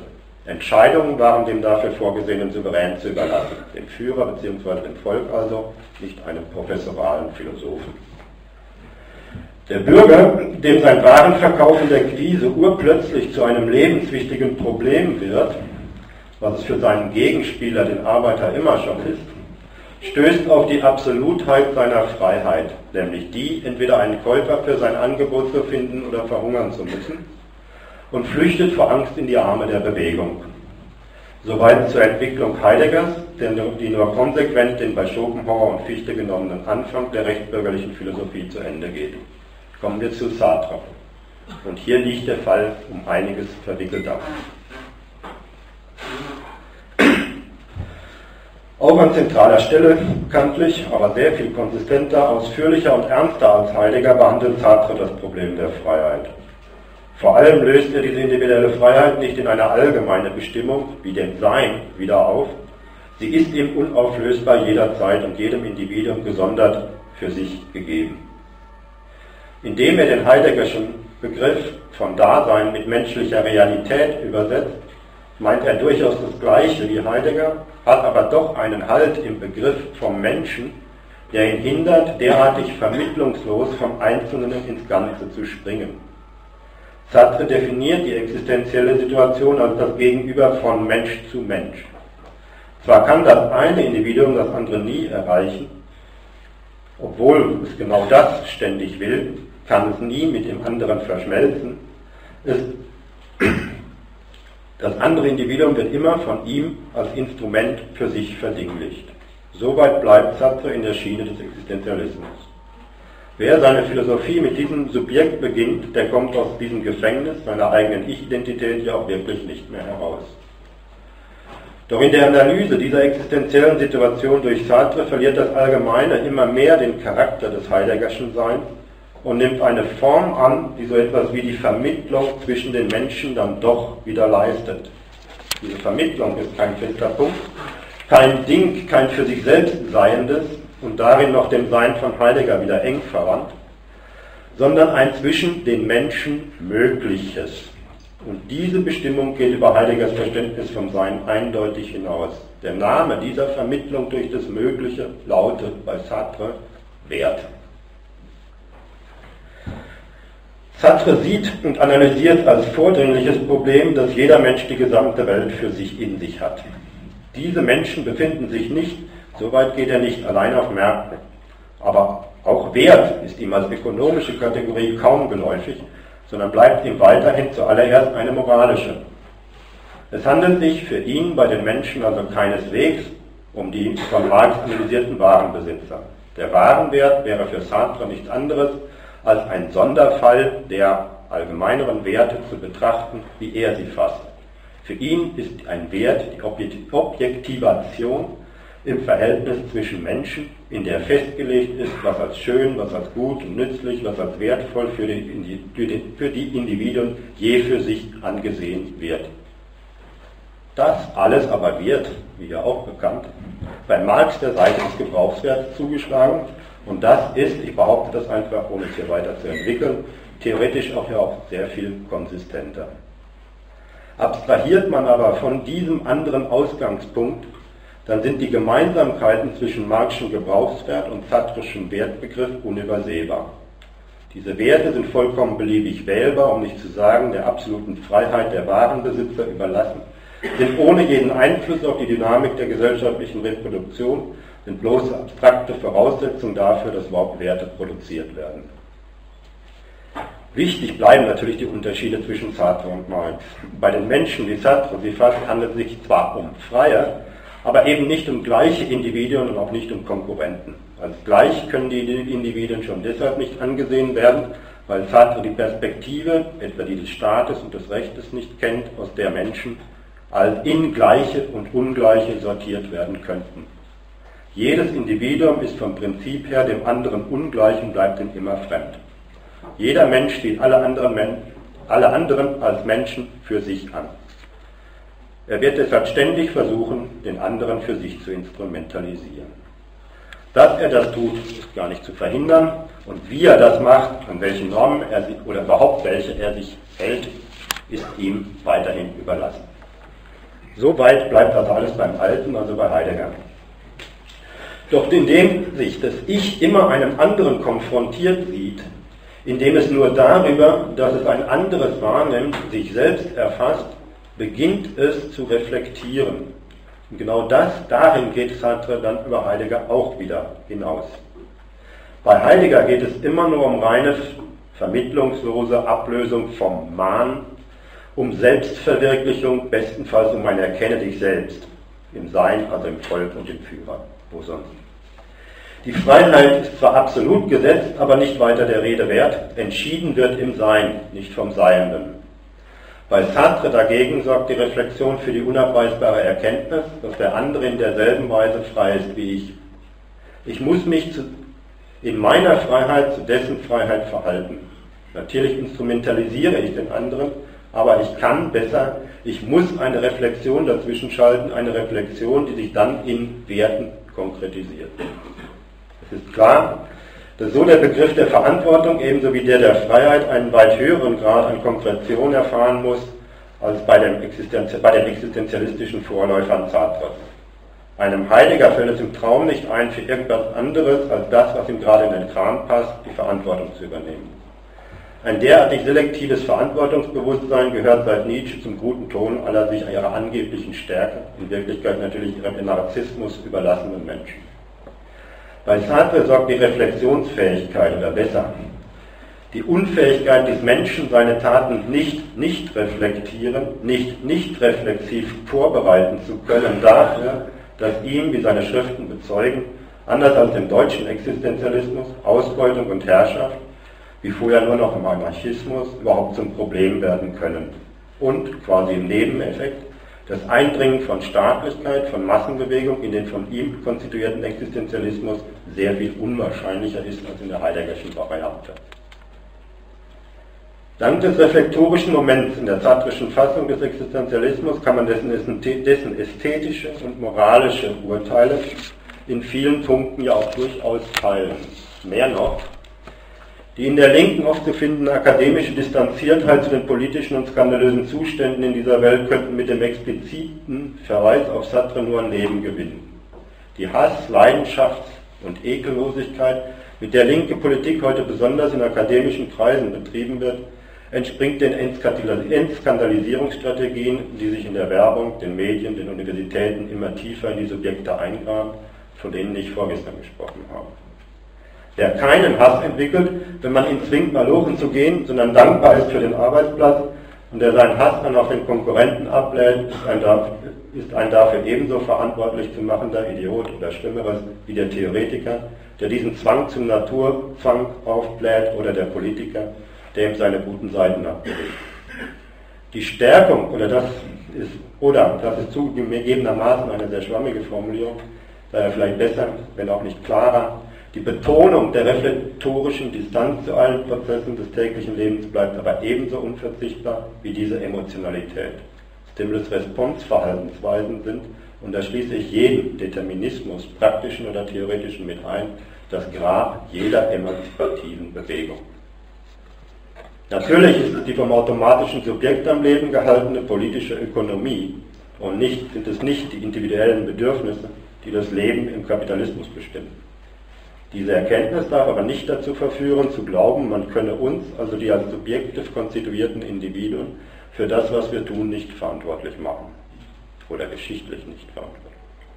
Entscheidungen waren dem dafür vorgesehenen Souverän zu überlassen, dem Führer bzw. dem Volk also, nicht einem professoralen Philosophen. Der Bürger, dem sein Warenverkauf in der Krise urplötzlich zu einem lebenswichtigen Problem wird, was es für seinen Gegenspieler, den Arbeiter, immer schon ist, stößt auf die Absolutheit seiner Freiheit, nämlich die, entweder einen Käufer für sein Angebot zu finden oder verhungern zu müssen, und flüchtet vor Angst in die Arme der Bewegung. Soweit zur Entwicklung Heideggers, die nur konsequent den bei Schopenhauer und Fichte genommenen Anfang der rechtsbürgerlichen Philosophie zu Ende geht. Kommen wir zu Sartre. Und hier liegt der Fall um einiges verwickelter. Auch an zentraler Stelle, bekanntlich, aber sehr viel konsistenter, ausführlicher und ernster als Heidegger behandelt Sartre das Problem der Freiheit. Vor allem löst er diese individuelle Freiheit nicht in eine allgemeine Bestimmung, wie dem Sein, wieder auf. Sie ist ihm unauflösbar jederzeit und jedem Individuum gesondert für sich gegeben. Indem er den Heideggerschen Begriff von Dasein mit menschlicher Realität übersetzt, meint er durchaus das Gleiche wie Heidegger, hat aber doch einen Halt im Begriff vom Menschen, der ihn hindert, derartig vermittlungslos vom Einzelnen ins Ganze zu springen. Sartre definiert die existenzielle Situation als das Gegenüber von Mensch zu Mensch. Zwar kann das eine Individuum das andere nie erreichen, obwohl es genau das ständig will, kann es nie mit dem anderen verschmelzen. Das andere Individuum wird immer von ihm als Instrument für sich verdinglicht. Soweit bleibt Sartre in der Schiene des Existenzialismus. Wer seine Philosophie mit diesem Subjekt beginnt, der kommt aus diesem Gefängnis seiner eigenen Ich-Identität ja auch wirklich nicht mehr heraus. Doch in der Analyse dieser existenziellen Situation durch Sartre verliert das Allgemeine immer mehr den Charakter des Heideggerschen Seins und nimmt eine Form an, die so etwas wie die Vermittlung zwischen den Menschen dann doch wieder leistet. Diese Vermittlung ist kein fester Punkt, kein Ding, kein für sich selbst Seiendes und darin noch dem Sein von Heidegger wieder eng verwandt, sondern ein zwischen den Menschen Mögliches. Und diese Bestimmung geht über Heideggers Verständnis vom Sein eindeutig hinaus. Der Name dieser Vermittlung durch das Mögliche lautet bei Sartre Wert. Sartre sieht und analysiert als vordringliches Problem, dass jeder Mensch die gesamte Welt für sich in sich hat. Diese Menschen befinden sich nicht, soweit geht er nicht, allein auf Märkten. Aber auch Wert ist ihm als ökonomische Kategorie kaum geläufig, sondern bleibt ihm weiterhin zuallererst eine moralische. Es handelt sich für ihn bei den Menschen also keineswegs um die von Marx analysierten Warenbesitzer. Der Warenwert wäre für Sartre nichts anderes als ein Sonderfall der allgemeineren Werte zu betrachten, wie er sie fasst. Für ihn ist ein Wert die Objektivation im Verhältnis zwischen Menschen, in der festgelegt ist, was als schön, was als gut und nützlich, was als wertvoll für die Individuen je für sich angesehen wird. Das alles aber wird, wie ja auch bekannt, bei Marx der Seite des Gebrauchswerts zugeschlagen. Und das ist, ich behaupte das einfach, ohne es hier weiter zu entwickeln, theoretisch auch ja auch sehr viel konsistenter. Abstrahiert man aber von diesem anderen Ausgangspunkt, dann sind die Gemeinsamkeiten zwischen Marx'schem Gebrauchswert und Sartre'schem Wertbegriff unübersehbar. Diese Werte sind vollkommen beliebig wählbar, um nicht zu sagen, der absoluten Freiheit der Warenbesitzer überlassen, sind ohne jeden Einfluss auf die Dynamik der gesellschaftlichen Reproduktion, sind bloße abstrakte Voraussetzungen dafür, dass überhaupt Werte produziert werden. Wichtig bleiben natürlich die Unterschiede zwischen Sartre und Marx. Bei den Menschen, wie Sartre sie fasst, handelt es sich zwar um Freie, aber eben nicht um gleiche Individuen und auch nicht um Konkurrenten. Als gleich können die Individuen schon deshalb nicht angesehen werden, weil Sartre die Perspektive, etwa die des Staates und des Rechtes, nicht kennt, aus der Menschen als in Gleiche und Ungleiche sortiert werden könnten. Jedes Individuum ist vom Prinzip her dem anderen ungleich und bleibt ihm immer fremd. Jeder Mensch sieht alle anderen als Menschen für sich an. Er wird deshalb ständig versuchen, den anderen für sich zu instrumentalisieren. Dass er das tut, ist gar nicht zu verhindern. Und wie er das macht, an welchen Normen er sich, oder überhaupt welche er sich hält, ist ihm weiterhin überlassen. So weit bleibt also alles beim Alten, also bei Heidegger. Doch indem sich das Ich immer einem anderen konfrontiert sieht, indem es nur darüber, dass es ein anderes wahrnimmt, sich selbst erfasst, beginnt es zu reflektieren. Und genau darin geht Sartre dann über Heidegger auch wieder hinaus. Bei Heidegger geht es immer nur um reine vermittlungslose Ablösung vom Mahn, um Selbstverwirklichung, bestenfalls um ein Erkenne dich selbst, im Sein, also im Volk und im Führer, wo sonst. Die Freiheit ist zwar absolut gesetzt, aber nicht weiter der Rede wert, entschieden wird im Sein, nicht vom Seienden. Bei Sartre dagegen sorgt die Reflexion für die unabweisbare Erkenntnis, dass der andere in derselben Weise frei ist wie ich. Ich muss mich in meiner Freiheit zu dessen Freiheit verhalten. Natürlich instrumentalisiere ich den anderen, aber ich kann besser, ich muss eine Reflexion dazwischen schalten, eine Reflexion, die sich dann in Werten konkretisiert. Es ist klar, dass so der Begriff der Verantwortung ebenso wie der Freiheit einen weit höheren Grad an Konkretion erfahren muss, als bei den existenzialistischen Vorläufern Sartres. Einem Heidegger fällt es im Traum nicht ein, für irgendwas anderes als das, was ihm gerade in den Kram passt, die Verantwortung zu übernehmen. Ein derartig selektives Verantwortungsbewusstsein gehört seit Nietzsche zum guten Ton aller sich ihrer angeblichen Stärke, in Wirklichkeit natürlich ihrem Narzissmus überlassenen Menschen. Bei Sartre sorgt die Reflexionsfähigkeit, oder besser, die Unfähigkeit des Menschen, seine Taten nicht reflektieren, nicht reflexiv vorbereiten zu können, dafür, dass ihm, wie seine Schriften bezeugen, anders als im deutschen Existenzialismus, Ausbeutung und Herrschaft, wie vorher nur noch im Anarchismus, überhaupt zum Problem werden können. Und, quasi im Nebeneffekt, das Eindringen von Staatlichkeit, von Massenbewegung in den von ihm konstituierten Existenzialismus sehr viel unwahrscheinlicher ist als in der Heideggerschen Variante. Dank des reflektorischen Moments in der sartrischen Fassung des Existenzialismus kann man dessen ästhetische und moralische Urteile in vielen Punkten ja auch durchaus teilen. Mehr noch, die in der Linken oft zu findende akademische Distanziertheit zu den politischen und skandalösen Zuständen in dieser Welt könnten mit dem expliziten Verweis auf Sartre nur an Leben gewinnen. Die Hass-, Leidenschafts- und Ekellosigkeit, mit der linke Politik heute besonders in akademischen Kreisen betrieben wird, entspringt den Entskandalisierungsstrategien, die sich in der Werbung, den Medien, den Universitäten immer tiefer in die Subjekte eingraben, von denen ich vorgestern gesprochen habe. Der keinen Hass entwickelt, wenn man ihn zwingt, malochen zu gehen, sondern dankbar ist für den Arbeitsplatz und der seinen Hass dann auf den Konkurrenten ablädt, ist ein dafür ebenso verantwortlich zu machender Idiot oder Schlimmeres wie der Theoretiker, der diesen Zwang zum Naturzwang aufbläht, oder der Politiker, der ihm seine guten Seiten ablegt. Die Stärkung, das ist zugegebenermaßen eine sehr schwammige Formulierung, daher vielleicht besser, wenn auch nicht klarer, die Betonung der reflektorischen Distanz zu allen Prozessen des täglichen Lebens bleibt aber ebenso unverzichtbar wie diese Emotionalität. Stimulus-Response-Verhaltensweisen sind, und da schließe ich jeden Determinismus, praktischen oder theoretischen, mit ein, das Grab jeder emanzipativen Bewegung. Natürlich ist es die vom automatischen Subjekt am Leben gehaltene politische Ökonomie und sind es nicht die individuellen Bedürfnisse, die das Leben im Kapitalismus bestimmen. Diese Erkenntnis darf aber nicht dazu verführen, zu glauben, man könne uns, also die als subjektiv konstituierten Individuen, für das, was wir tun, nicht verantwortlich machen. Oder geschichtlich nicht verantwortlich.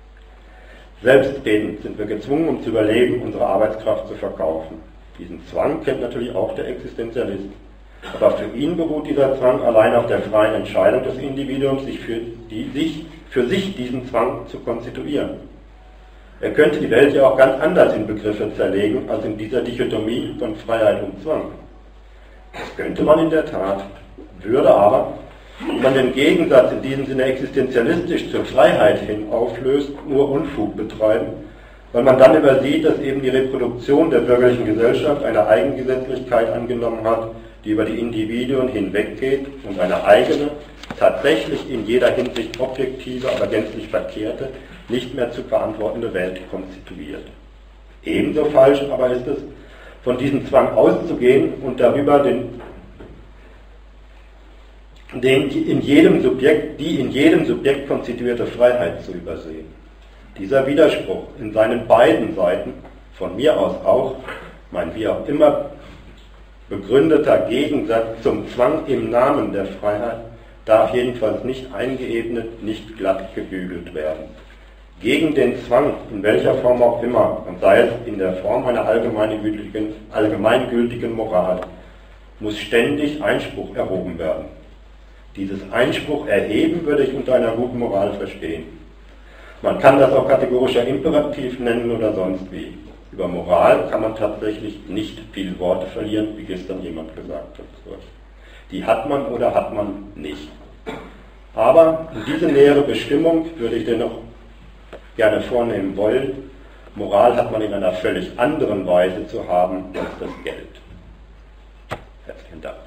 Selbstredend sind wir gezwungen, um zu überleben, unsere Arbeitskraft zu verkaufen. Diesen Zwang kennt natürlich auch der Existenzialist. Aber für ihn beruht dieser Zwang allein auf der freien Entscheidung des Individuums, sich für sich diesen Zwang zu konstituieren. Er könnte die Welt ja auch ganz anders in Begriffe zerlegen, als in dieser Dichotomie von Freiheit und Zwang. Das könnte man in der Tat, würde aber, wenn man den Gegensatz in diesem Sinne existenzialistisch zur Freiheit hin auflöst, nur Unfug betreiben, weil man dann übersieht, dass eben die Reproduktion der bürgerlichen Gesellschaft eine Eigengesetzlichkeit angenommen hat, die über die Individuen hinweggeht und eine eigene, tatsächlich in jeder Hinsicht objektive, aber gänzlich verkehrte, nicht mehr zu verantwortende Welt konstituiert. Ebenso falsch aber ist es, von diesem Zwang auszugehen und darüber die in jedem Subjekt konstituierte Freiheit zu übersehen. Dieser Widerspruch in seinen beiden Seiten, von mir aus auch, mein wie auch immer begründeter Gegensatz zum Zwang im Namen der Freiheit, darf jedenfalls nicht eingeebnet, nicht glatt gebügelt werden. Gegen den Zwang, in welcher Form auch immer, und sei es in der Form einer allgemeingültigen Moral, muss ständig Einspruch erhoben werden. Dieses Einspruch erheben würde ich unter einer guten Moral verstehen. Man kann das auch kategorischer Imperativ nennen oder sonst wie. Über Moral kann man tatsächlich nicht viele Worte verlieren, wie gestern jemand gesagt hat. Die hat man oder hat man nicht. Aber diese nähere Bestimmung würde ich dennoch gerne vornehmen wollen. Moral hat man in einer völlig anderen Weise zu haben als das Geld. Herzlichen Dank.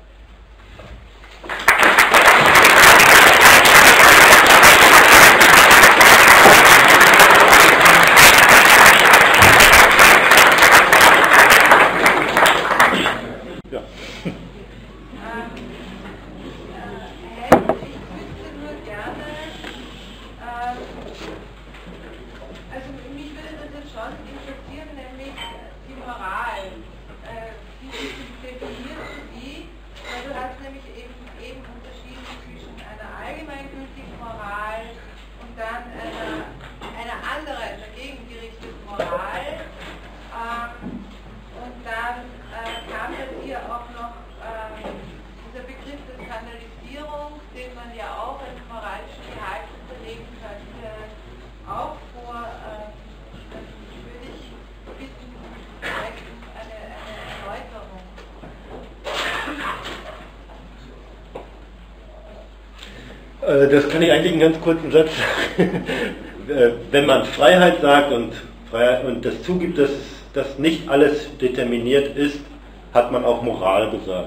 Das kann ich eigentlich in ganz kurzen Satz sagen. Wenn man Freiheit sagt und das zugibt, dass nicht alles determiniert ist, hat man auch Moral gesagt.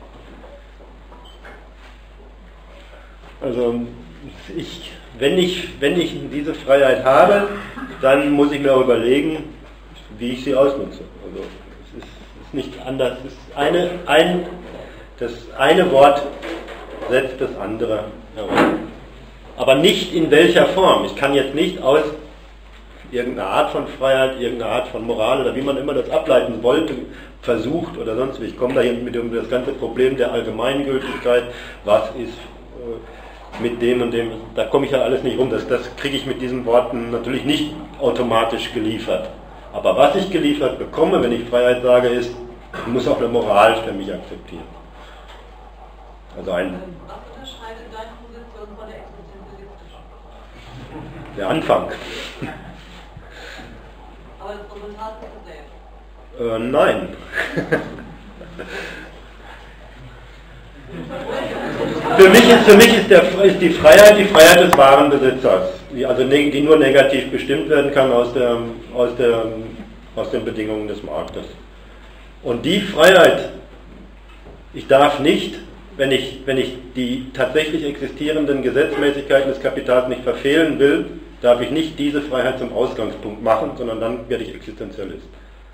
Also wenn ich diese Freiheit habe, dann muss ich mir auch überlegen, wie ich sie ausnutze. Also es ist nicht anders. Das eine Wort setzt das andere herum. Aber nicht in welcher Form. Ich kann jetzt nicht aus irgendeiner Art von Freiheit, irgendeiner Art von Moral oder wie man immer das ableiten wollte, versucht oder sonst wie. Ich komme da mit das ganze Problem der Allgemeingültigkeit, was ist mit dem und dem, da komme ich ja alles nicht rum. Das kriege ich mit diesen Worten natürlich nicht automatisch geliefert. Aber was ich geliefert bekomme, wenn ich Freiheit sage, ist, ich muss auch eine Moral für mich akzeptieren. Also was unterscheidet deine Position von der existenzialistischen? Der Anfang. Aber das Resultat ist dasselbe? Nein. Für mich ist die Freiheit des Warenbesitzers, die nur negativ bestimmt werden kann aus den Bedingungen des Marktes. Und die Freiheit, ich darf nicht, wenn ich die tatsächlich existierenden Gesetzmäßigkeiten des Kapitals nicht verfehlen will, darf ich nicht diese Freiheit zum Ausgangspunkt machen, sondern dann werde ich Existenzialist.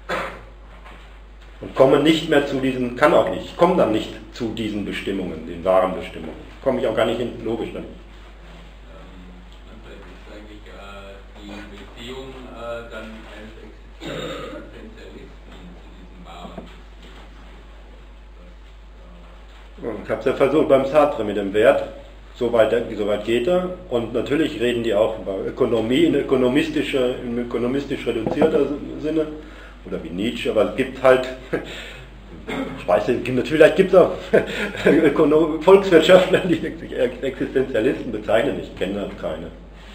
Und komme nicht mehr zu diesen, kann auch nicht, ich komme dann nicht zu diesen Bestimmungen, den wahren Bestimmungen. Komme ich auch gar nicht hin, logisch dann. Ist eigentlich die Beziehung dann eines Existenzialisten zu diesem wahren Bestimmungen? Ich habe es ja versucht beim Sartre mit dem Wert, soweit geht er. Und natürlich reden die auch über Ökonomie im ökonomistisch reduzierter Sinne. Oder wie Nietzsche, aber es gibt halt, ich weiß nicht, vielleicht gibt es auch Volkswirtschaftler, die sich Existenzialisten bezeichnen, ich kenne halt keine.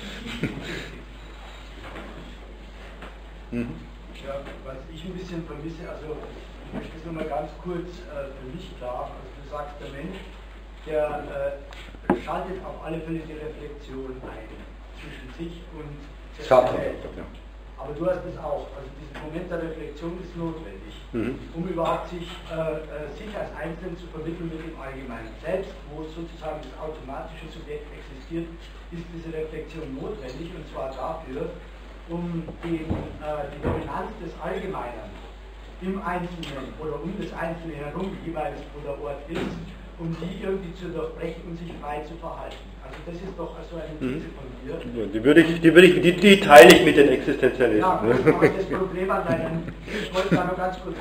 Ja, was ich ein bisschen vermisse, also ich möchte es nochmal ganz kurz für mich klar, also du sagst, der Mensch, der schaltet auf alle Fälle die Reflexion ein zwischen sich und der Welt. Aber du hast es auch, also dieser Moment der Reflexion ist notwendig, um überhaupt sich als Einzelnen zu vermitteln mit dem Allgemeinen. Selbst wo sozusagen das automatische Subjekt existiert, ist diese Reflexion notwendig, und zwar dafür, um die Dominanz des Allgemeinen im Einzelnen oder um das Einzelne herum, jeweils wo der Ort ist, um die irgendwie zu durchbrechen und sich frei zu verhalten. Also das ist doch so eine These von dir. Ja, die teile ich mit den Existenzialisten. Ja, das ist das Problem an deinen... Ich wollte da noch ganz kurz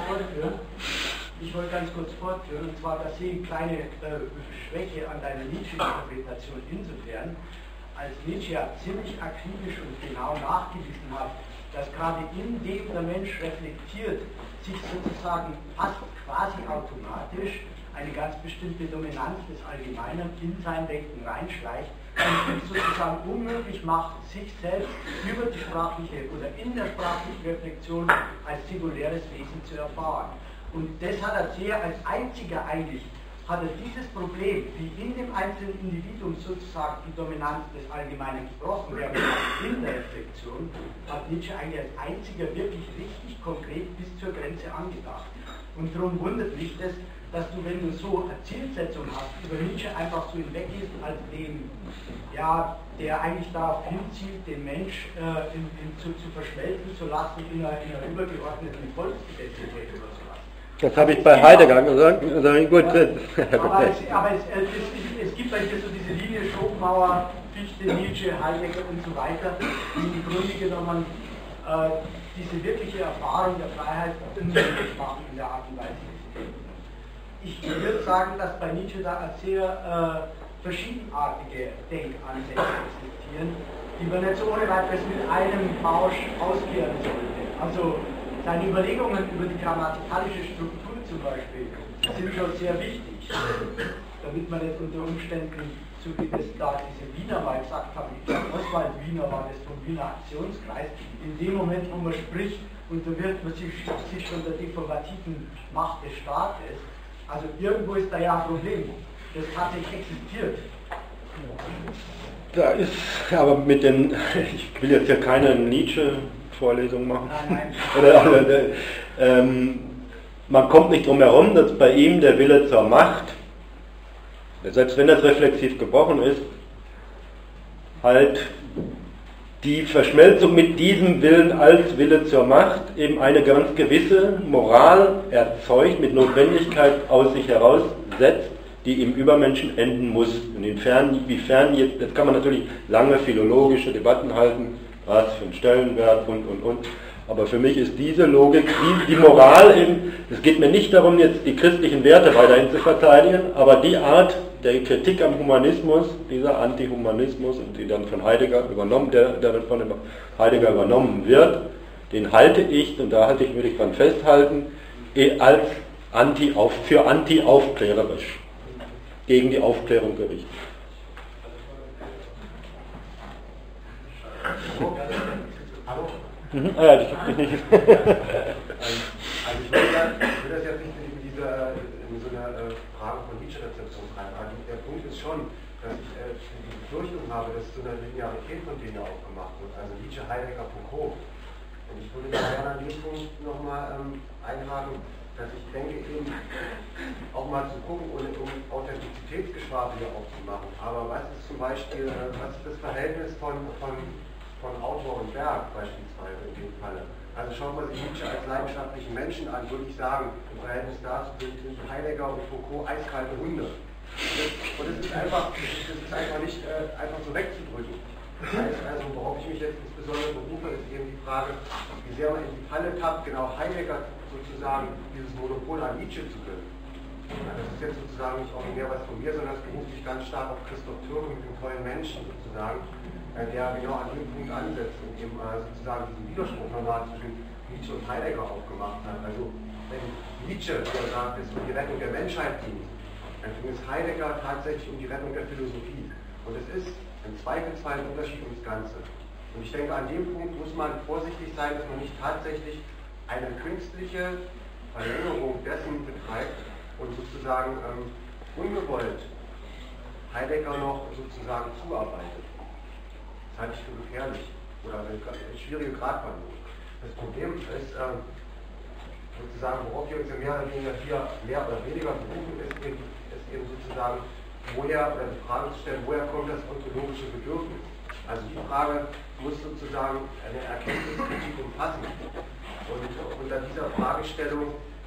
fortführen. Und zwar, dass sie eine kleine Schwäche an deiner Nietzsche-Interpretation insofern, als Nietzsche ja ziemlich akribisch und genau nachgewiesen hat, dass gerade indem der Mensch reflektiert, sich sozusagen fast quasi automatisch eine ganz bestimmte Dominanz des Allgemeinen in sein Denken reinschleicht und es sozusagen unmöglich macht, sich selbst über die sprachliche oder in der sprachlichen Reflexion als singuläres Wesen zu erfahren. Und das hat er sehr als einziger eigentlich, hat er dieses Problem, wie in dem einzelnen Individuum sozusagen die Dominanz des Allgemeinen gebrochen werden kann, in der Reflexion, hat Nietzsche eigentlich als einziger wirklich richtig konkret bis zur Grenze angedacht. Und darum wundert mich das, dass du, wenn du so eine Zielsetzung hast, über Nietzsche einfach so hinweggehst, als den, ja, der eigentlich darauf hinzielt, den Mensch zu verschmelzen zu lassen in einer übergeordneten Volksidentität oder sowas. Das habe ich bei Heidegger gesagt. Also gut. Aber es gibt bei dir so diese Linie Schopenhauer, Fichte, Nietzsche, Heidegger und so weiter, die im Grunde genommen diese wirkliche Erfahrung der Freiheit unmöglich machen in der Art und Weise. Ich würde sagen, dass bei Nietzsche da sehr verschiedenartige Denkansätze existieren, die man nicht so ohne weiteres mit einem Bausch auskehren sollte. Also seine Überlegungen über die grammatikalische Struktur zum Beispiel sind schon sehr wichtig, damit man nicht unter Umständen, so wie das da diese Wiener mal gesagt haben, ich glaube Oswald Wiener war das vom Wiener Aktionskreis, in dem Moment, wo man spricht, unterwirft man sich schon der deformativen Macht des Staates. Also irgendwo ist da ja ein Problem, das tatsächlich existiert. Da ist aber mit den, ich will jetzt ja keine Nietzsche-Vorlesung machen. Nein. Man kommt nicht drum herum, dass bei ihm der Wille zur Macht, selbst wenn das reflexiv gebrochen ist, halt die Verschmelzung mit diesem Willen als Wille zur Macht eben eine ganz gewisse Moral erzeugt, mit Notwendigkeit aus sich heraussetzt, die im Übermenschen enden muss. Und inwiefern jetzt, das kann man natürlich lange philologische Debatten halten, was für einen Stellenwert und. Aber für mich ist diese Logik, die Moral eben, es geht mir nicht darum, jetzt die christlichen Werte weiterhin zu verteidigen, aber die Art der Kritik am Humanismus, dieser Antihumanismus, und die dann von Heidegger übernommen, der dann von Heidegger übernommen wird, den halte ich, und da würde ich dran festhalten, als für anti-aufklärerisch, gegen die Aufklärung gerichtet. Ja, das habe ich nicht. Also ich will das jetzt nicht in so eine Frage von Nietzsche-Rezeption reinhalten. Der Punkt ist schon, dass ich die Befürchtung habe, dass so eine Linearität von denen aufgemacht wird. Also Nietzsche, Heidegger, Foucault. Und ich würde gerne an dem Punkt nochmal einhaken, dass ich denke, eben auch mal zu gucken, um Authentizitätsgeschwafel hier aufzumachen. Aber was ist zum Beispiel, was ist das Verhältnis von Autor und Werk beispielsweise in dem Falle? Also schaut man sich Nietzsche als leidenschaftlichen Menschen an, würde ich sagen, im Verhältnis dazu sind Heidegger und Foucault eiskalte Hunde. Und das ist einfach nicht einfach so wegzudrücken. Das heißt also, worauf ich mich jetzt insbesondere berufe, ist eben die Frage, wie sehr man in die Falle tappt, genau Heidegger sozusagen dieses Monopol an Nietzsche zu bilden. Das ist jetzt sozusagen nicht originär was von mir, sondern es beruft sich ganz stark auf Christoph Türke mit dem tollen Menschen sozusagen, der genau an dem Punkt ansetzt und eben sozusagen diesen Widerspruch nochmal zwischen Nietzsche und Heidegger aufgemacht hat. Also wenn Nietzsche, der sagt, es um die Rettung der Menschheit ging, dann ging es Heidegger tatsächlich um die Rettung der Philosophie. Und es ist im Zweifelsfall ein Unterschied ums Ganze. Und ich denke, an dem Punkt muss man vorsichtig sein, dass man nicht tatsächlich eine künstliche Verlängerung dessen betreibt und sozusagen ungewollt Heidegger noch sozusagen zuarbeitet. Das halte ich für gefährlich oder eine schwierige Gratwanderung. Das Problem ist sozusagen, worauf wir uns ja mehr oder weniger hier mehr oder weniger berufen, ist eben sozusagen, die Frage zu stellen, woher kommt das ontologische Bedürfnis? Also die Frage muss sozusagen eine Erkenntniskritik umfassen. Und unter dieser Fragestellung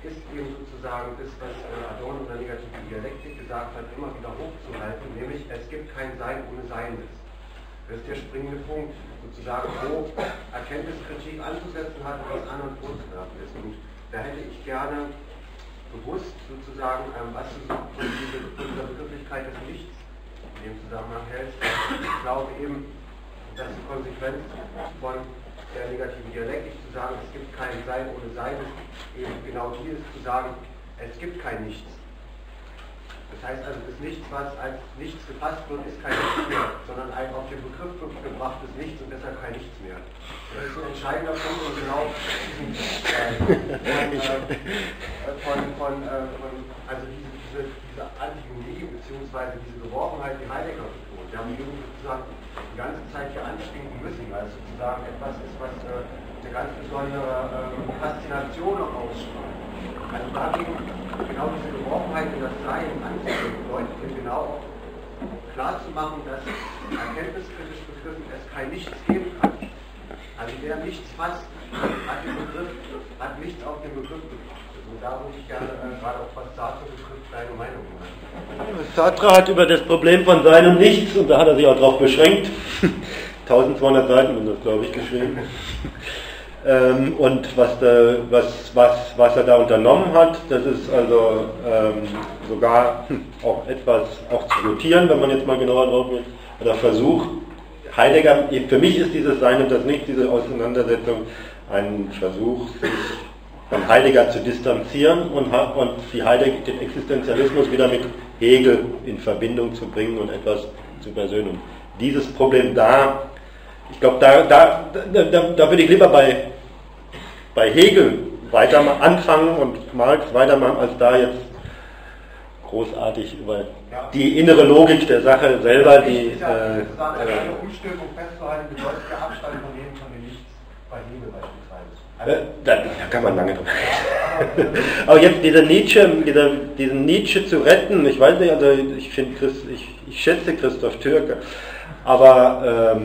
ist eben sozusagen das, was Adorno in der negativen Dialektik gesagt hat, immer wieder hochzuhalten, nämlich es gibt kein Sein ohne Seiendes. Das ist der springende Punkt, sozusagen, wo Erkenntniskritik anzusetzen hat und was an- und vorzuwerfen ist. Und da hätte ich gerne bewusst sozusagen, was du von dieser Begrifflichkeit des Nichts in dem Zusammenhang hältst. Ich glaube eben, dass die Konsequenz von der negativen Dialektik zu sagen, es gibt kein Sein ohne Sein, eben genau die ist zu sagen, es gibt kein Nichts. Das heißt also, das Nichts, was als Nichts gefasst wird, ist kein Nichts mehr, sondern ein auf den Begriff gebrachtes Nichts und deshalb kein Nichts mehr. Das ist ein entscheidender Punkt und genau also diese Antinomie bzw. diese Geworfenheit, die Heidegger betont. Wir haben die Jugend sozusagen die ganze Zeit hier anstinken müssen, weil es sozusagen etwas ist, was eine ganz besondere Faszination noch ausstrahlt. Also dagegen genau diese Geworfenheit in das Sein anzusehen, bedeutet genau klar zu machen, dass erkenntniskritisch begriffen es kein Nichts geben kann. Also wer nichts fasst, hat nichts auf den Begriff betrachtet. Und da würde ich gerne gerade auch was Sartre betrifft, deine Meinung machen. Sartre hat über das Problem von Sein und Nichts, und da hat er sich auch darauf beschränkt, 1200 Seiten sind das, glaube ich, geschrieben. Und was er da unternommen hat, das ist also sogar auch etwas auch zu notieren, wenn man jetzt mal genauer drauf will, hat er versucht, Heidegger, für mich ist dieses Sein und das Nichts, diese Auseinandersetzung, ein Versuch, sich von Heidegger zu distanzieren und den Existenzialismus wieder mit Hegel in Verbindung zu bringen und etwas zu versöhnen. Dieses Problem ich glaube, da würde ich lieber bei Hegel anfangen und Marx weitermachen, als da jetzt großartig über die innere Logik der Sache selber, die... eine Umstülpung festzuhalten, bedeutet der Abstand von dem Nichts bei Hegel beispielsweise. Da kann man lange drüber reden. Aber jetzt diesen Nietzsche zu retten, ich weiß nicht, also ich schätze Christoph Türke, aber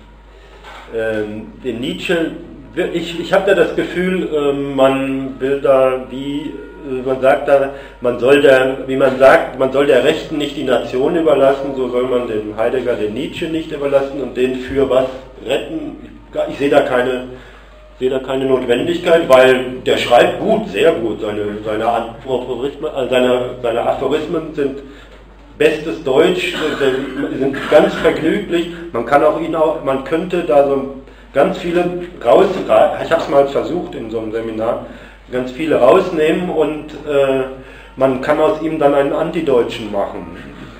den Nietzsche, ich habe da das Gefühl, man will da man soll der Rechten nicht die Nation überlassen, so soll man dem Heidegger den Nietzsche nicht überlassen und den für was retten. Ich sehe da keine Notwendigkeit, weil der schreibt gut, sehr gut. Seine Aphorismen sind bestes Deutsch, sind ganz vergnüglich. Man könnte da so ganz viele rausgreifen. Ich habe es mal versucht in so einem Seminar, ganz viele rausnehmen und man kann aus ihm dann einen Antideutschen machen.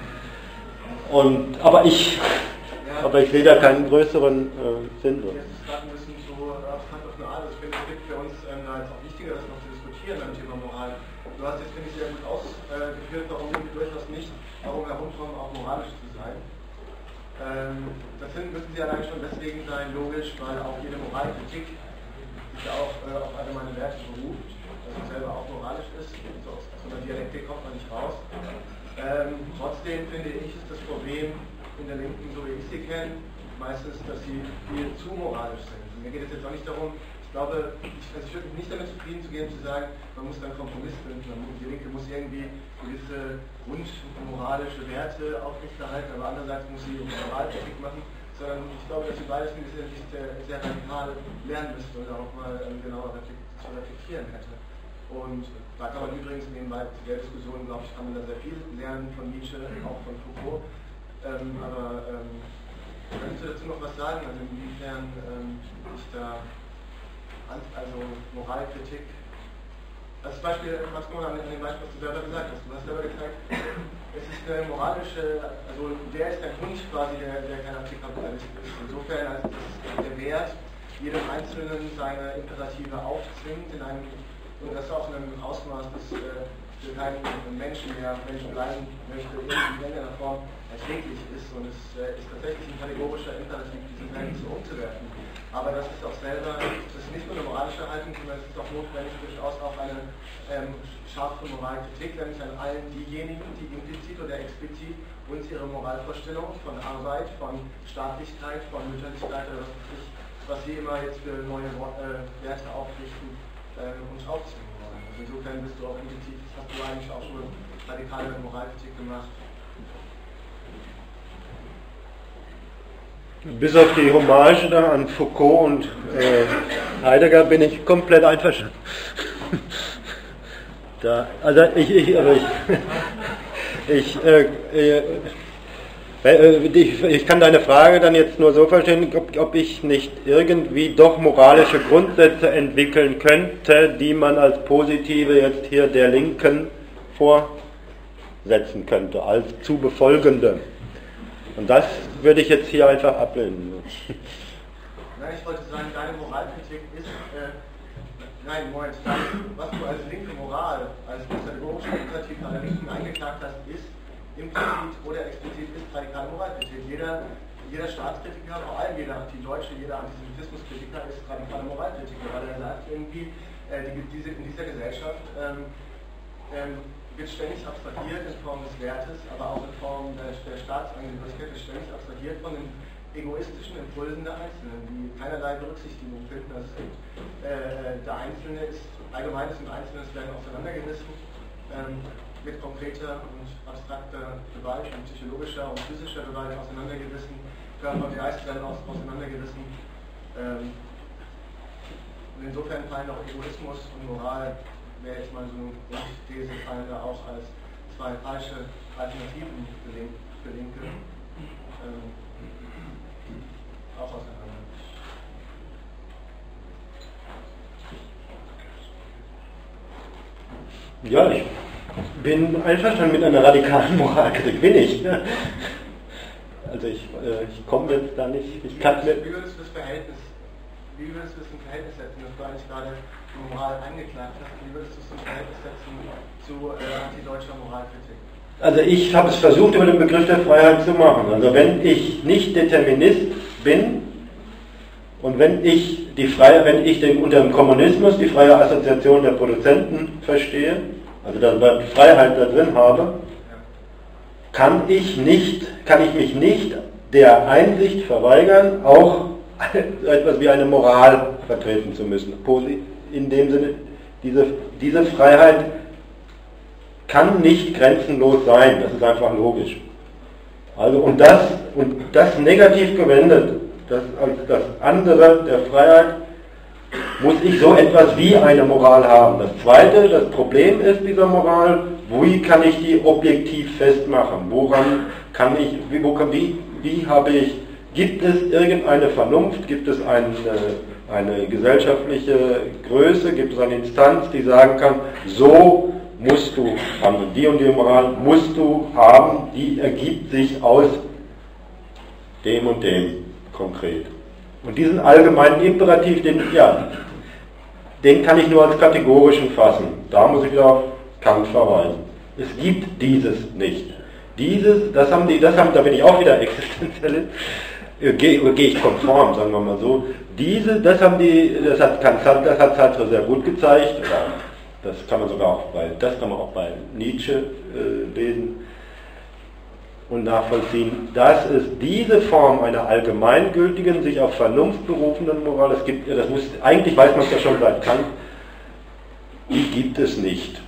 Aber ich sehe da keinen größeren Sinn drin. Das ist gerade ein bisschen so Hand auf eine Art. Ich finde, es gibt für uns als auch wichtiger, das noch zu diskutieren beim Thema Moral. Du hast jetzt, finde ich, sehr gut ausgeführt, warum wir durchaus nicht darum herumkommen, auch moralisch zu sein. Das müssen sie allein schon deswegen sein, logisch, weil auch jede Moralkritik sich ja auch auf alle meine Werte beruft, dass man selber auch moralisch ist. So aus so einer Dialektik kommt man nicht raus. Trotzdem finde ich, ist das Problem in der Linken, so wie ich sie kenne, meistens, dass sie viel zu moralisch sind. Und mir geht es jetzt auch nicht darum, ich glaube, ich würde mich nicht damit zufrieden zu geben, zu sagen, man muss dann Kompromiss finden, die Linke muss irgendwie gewisse grundmoralische Werte aufrechterhalten, aber andererseits muss sie Moralkritik machen, sondern ich glaube, dass sie beides in dieser Sicht sehr radikal lernen müsste oder auch mal genauer zu reflektieren hätte. Und da kann man übrigens nebenbei zu der Diskussion, glaube ich, kann man da sehr viel lernen von Nietzsche, auch von Foucault. Könntest du dazu noch was sagen, also inwiefern ich da, also Moralkritik, als Beispiel, was kann man an dem Beispiel, was du selber gesagt hast, du hast selber gezeigt, es ist eine moralische, also der ist der Hund quasi, der kein Antikapitalist ist. Insofern als der Wert jedem Einzelnen seine Imperative aufzwingt, und das auch in einem Ausmaß, das für keinen Menschen mehr Menschen bleiben möchte, irgendwie in irgendeiner Form erträglich ist. Und es ist tatsächlich ein kategorischer Imperativ, diesen Welt so umzuwerfen. Aber das ist auch selber, das ist nicht nur eine moralische Haltung, sondern es ist auch notwendig, durchaus auch eine scharfe Moralkritik, nämlich an allen diejenigen, die implizit oder explizit uns ihre Moralvorstellung von Arbeit, von Staatlichkeit, von Mütterlichkeit oder was sie immer jetzt für neue Werte aufrichten, uns aufzwingen wollen. Insofern bist du auch intuitiv, das hast du eigentlich auch schon radikale Moralkritik gemacht. Bis auf die Hommage da an Foucault und Heidegger bin ich komplett einverstanden. Ich kann deine Frage dann jetzt nur so verstehen, ob ich nicht irgendwie doch moralische Grundsätze entwickeln könnte, die man als positive jetzt hier der Linken vorsetzen könnte, als zu befolgende. Und das würde ich jetzt hier einfach ablehnen. Nein, ich wollte sagen, deine Moralkritik ist, was du als linke Moral, als pädagogisch-edukativ an der Linken eingeklagt hast, ist implizit oder explizit ist radikale Moralkritik. Jeder Staatskritiker, vor allem jeder Antideutsche, jeder Antisemitismuskritiker ist radikale Moralkritiker, weil er sagt irgendwie, in dieser Gesellschaft wird ständig abstrahiert in Form des Wertes, aber auch in Form der Staatsangehörigkeit, wird ständig abstrahiert von den egoistischen Impulsen der Einzelnen, die keinerlei Berücksichtigung finden. Also der Einzelne ist, Allgemeines und Einzelnes werden auseinandergerissen mit konkreter und abstrakter Gewalt und psychologischer und physischer Gewalt auseinandergerissen, Körper und Geist werden auseinandergerissen. Und insofern fallen auch Egoismus und Moral, wäre jetzt mal so eine Grundthese, fallen da auch als zwei falsche Alternativen für Linke auch auseinander. Ja, ich bin einverstanden mit einer radikalen Moralkritik, bin ich. Also ich komme jetzt da nicht. Wie würdest du das Verhältnis zum Verhältnis setzen, dass du eigentlich gerade die Moral angeklagt hast? Wie würdest du es zum Verhältnis setzen zu antideutscher Moralkritik? Also ich habe es versucht, über den Begriff der Freiheit zu machen. Also wenn ich nicht Determinist bin und wenn ich unter dem Kommunismus die freie Assoziation der Produzenten verstehe, also da Freiheit da drin habe, kann ich mich nicht der Einsicht verweigern, auch etwas wie eine Moral vertreten zu müssen. In dem Sinne, diese Freiheit kann nicht grenzenlos sein, das ist einfach logisch. Also und das negativ gewendet, das andere der Freiheit, muss ich so etwas wie eine Moral haben. Das zweite, das Problem ist dieser Moral, wie kann ich die objektiv festmachen? Gibt es irgendeine Vernunft, gibt es eine gesellschaftliche Größe, gibt es eine Instanz, die sagen kann, so musst du handeln, die und die Moral musst du haben, die ergibt sich aus dem und dem konkret. Und diesen allgemeinen Imperativ, den kann ich nur als kategorischen fassen. Da muss ich wieder auf Kant verweisen. Es gibt dieses nicht. Da bin ich auch wieder Existenzialist, gehe ich konform, sagen wir mal so. Das hat Sartre sehr gut gezeigt, das kann man auch bei Nietzsche lesen und nachvollziehen, dass es diese Form einer allgemeingültigen, sich auf Vernunft berufenden Moral, eigentlich weiß man es ja schon seit Kant, die gibt es nicht.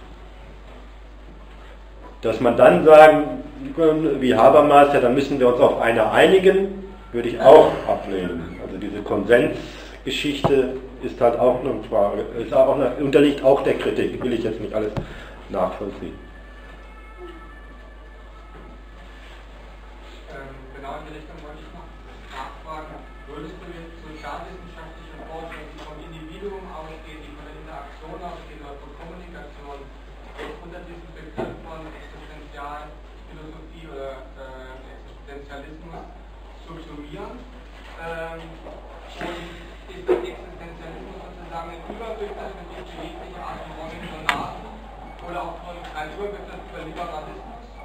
Dass man dann sagen, wie Habermas, dann müssen wir uns auf eine einigen, würde ich auch ablehnen. Also diese Konsensgeschichte ist halt auch eine Frage, unterliegt auch der Kritik, will ich jetzt nicht alles nachvollziehen. Genau in die Richtung wollte ich noch nachfragen, würdest du jetzt sozialwissenschaftliche Forschung, die vom Individuum ausgeht, die von der Interaktion ausgeht oder von Kommunikation, unter diesem Begriff von Existenzialphilosophie oder Existenzialismus subsumieren? Und ist der Existenzialismus sozusagen ein Überbegriff für jegliche Art von Monotonaten oder auch ein Überbegriff für Liberalismus?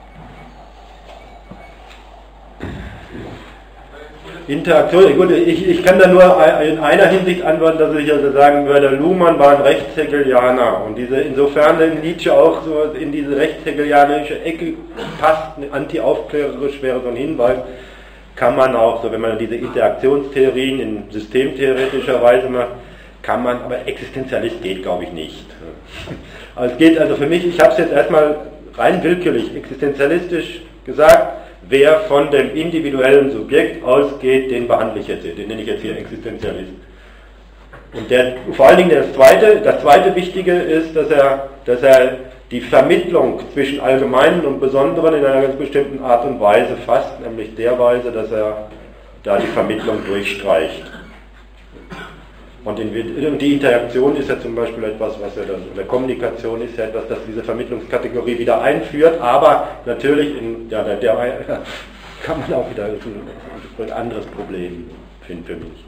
Interaktion, gut, ich kann da nur in einer Hinsicht antworten, dass ich also sagen würde, Luhmann war ein Rechtshegelianer und insofern Nietzsche auch so in diese rechtshegelianische Ecke passt, anti-aufklärerisch wäre so ein Hinweis, kann man auch so, wenn man diese Interaktionstheorien in systemtheoretischer Weise macht, kann man, aber Existenzialist geht, glaube ich, nicht. Aber es geht also für mich, ich habe es jetzt erstmal rein willkürlich, existenzialistisch gesagt, wer von dem individuellen Subjekt ausgeht, den behandle ich jetzt hier, den nenne ich jetzt hier Existenzialist. Und vor allen Dingen das zweite Wichtige ist, dass er die Vermittlung zwischen Allgemeinen und Besonderen in einer ganz bestimmten Art und Weise fasst, nämlich der Weise, dass er da die Vermittlung durchstreicht. Und die Interaktion ist ja zum Beispiel etwas, oder Kommunikation ist ja etwas, das diese Vermittlungskategorie wieder einführt, aber natürlich, kann man auch wieder ein anderes Problem finden für mich.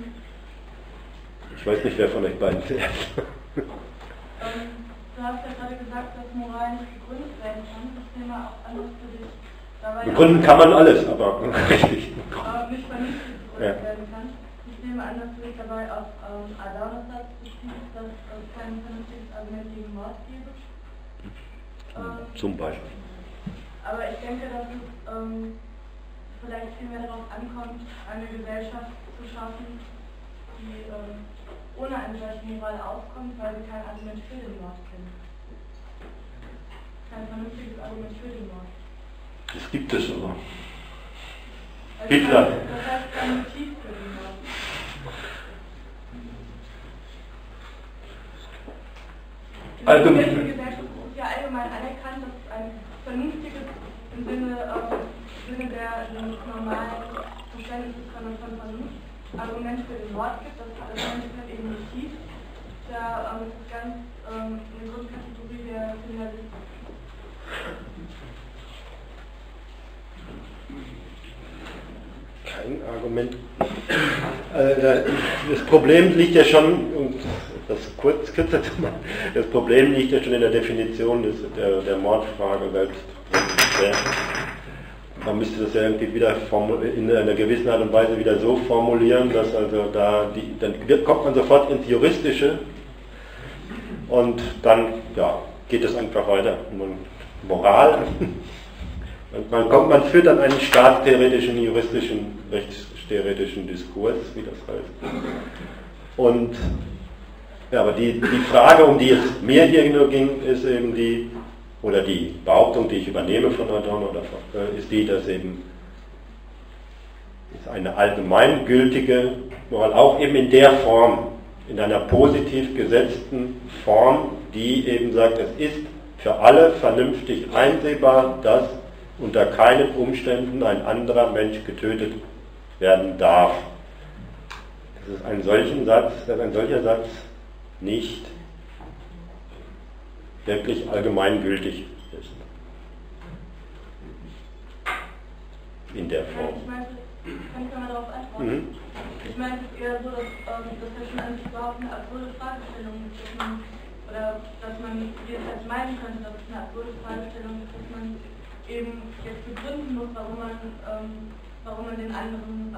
Ich weiß nicht, wer von euch beiden zuerst. Du hast ja gerade gesagt, dass Moral nicht gegründet werden kann. Das Thema auch anders für dich. Begründen kann man alles, aber richtig. Nicht vernünftig gegründet werden kann. Ich nehme an, dass du dich dabei auf Adornos Satz beziehst, dass es kein vernünftiges Argument gegen Mord gäbe. Zum Beispiel. Aber ich denke, dass es vielleicht viel mehr darauf ankommt, eine Gesellschaft zu schaffen, die ohne eine solche Moral auskommt, weil sie kein Argument für den Mord kennt. Kein vernünftiges Argument für den Mord. Das gibt es aber. Also Hitler. Das heißt kein Motiv für den Mord. In der Gesellschaft ist ja allgemein anerkannt, dass es ein vernünftiges, im Sinne des normalen Verständnisses von Vernunft, Argument für den Mord gibt. Das Argument ist halt eben Motiv. Das ist ganz eine Grundkategorie der Kriminalistik. Kein Argument. Das Problem liegt ja schon, um das kürzer zu machen, das Problem liegt ja schon in der Definition der Mordfrage selbst. Man müsste das ja irgendwie wieder in einer gewissen Art und Weise wieder so formulieren, dass also dann kommt man sofort ins Juristische und dann geht es einfach weiter. Moral. Man führt dann einen staatstheoretischen, juristischen, rechtstheoretischen Diskurs, wie das heißt. Und aber die Frage, um die es mir hier nur ging, ist eben die Behauptung, die ich übernehme von Adorno, ist die, dass eben eine allgemeingültige Moral, auch eben in der Form, in einer positiv gesetzten Form, die eben sagt, es ist für alle vernünftig einsehbar, dass unter keinen Umständen ein anderer Mensch getötet werden darf. Dass ein solcher Satz nicht wirklich allgemeingültig ist. In der Form. Kann ich mal darauf antworten? Ich meine, es ist eher so, dass wir schon an sich überhaupt eine absurde Fragestellung ist, dass man jedenfalls meinen könnte, dass es eine absurde Fragestellung ist, dass man eben jetzt begründen muss, warum man den anderen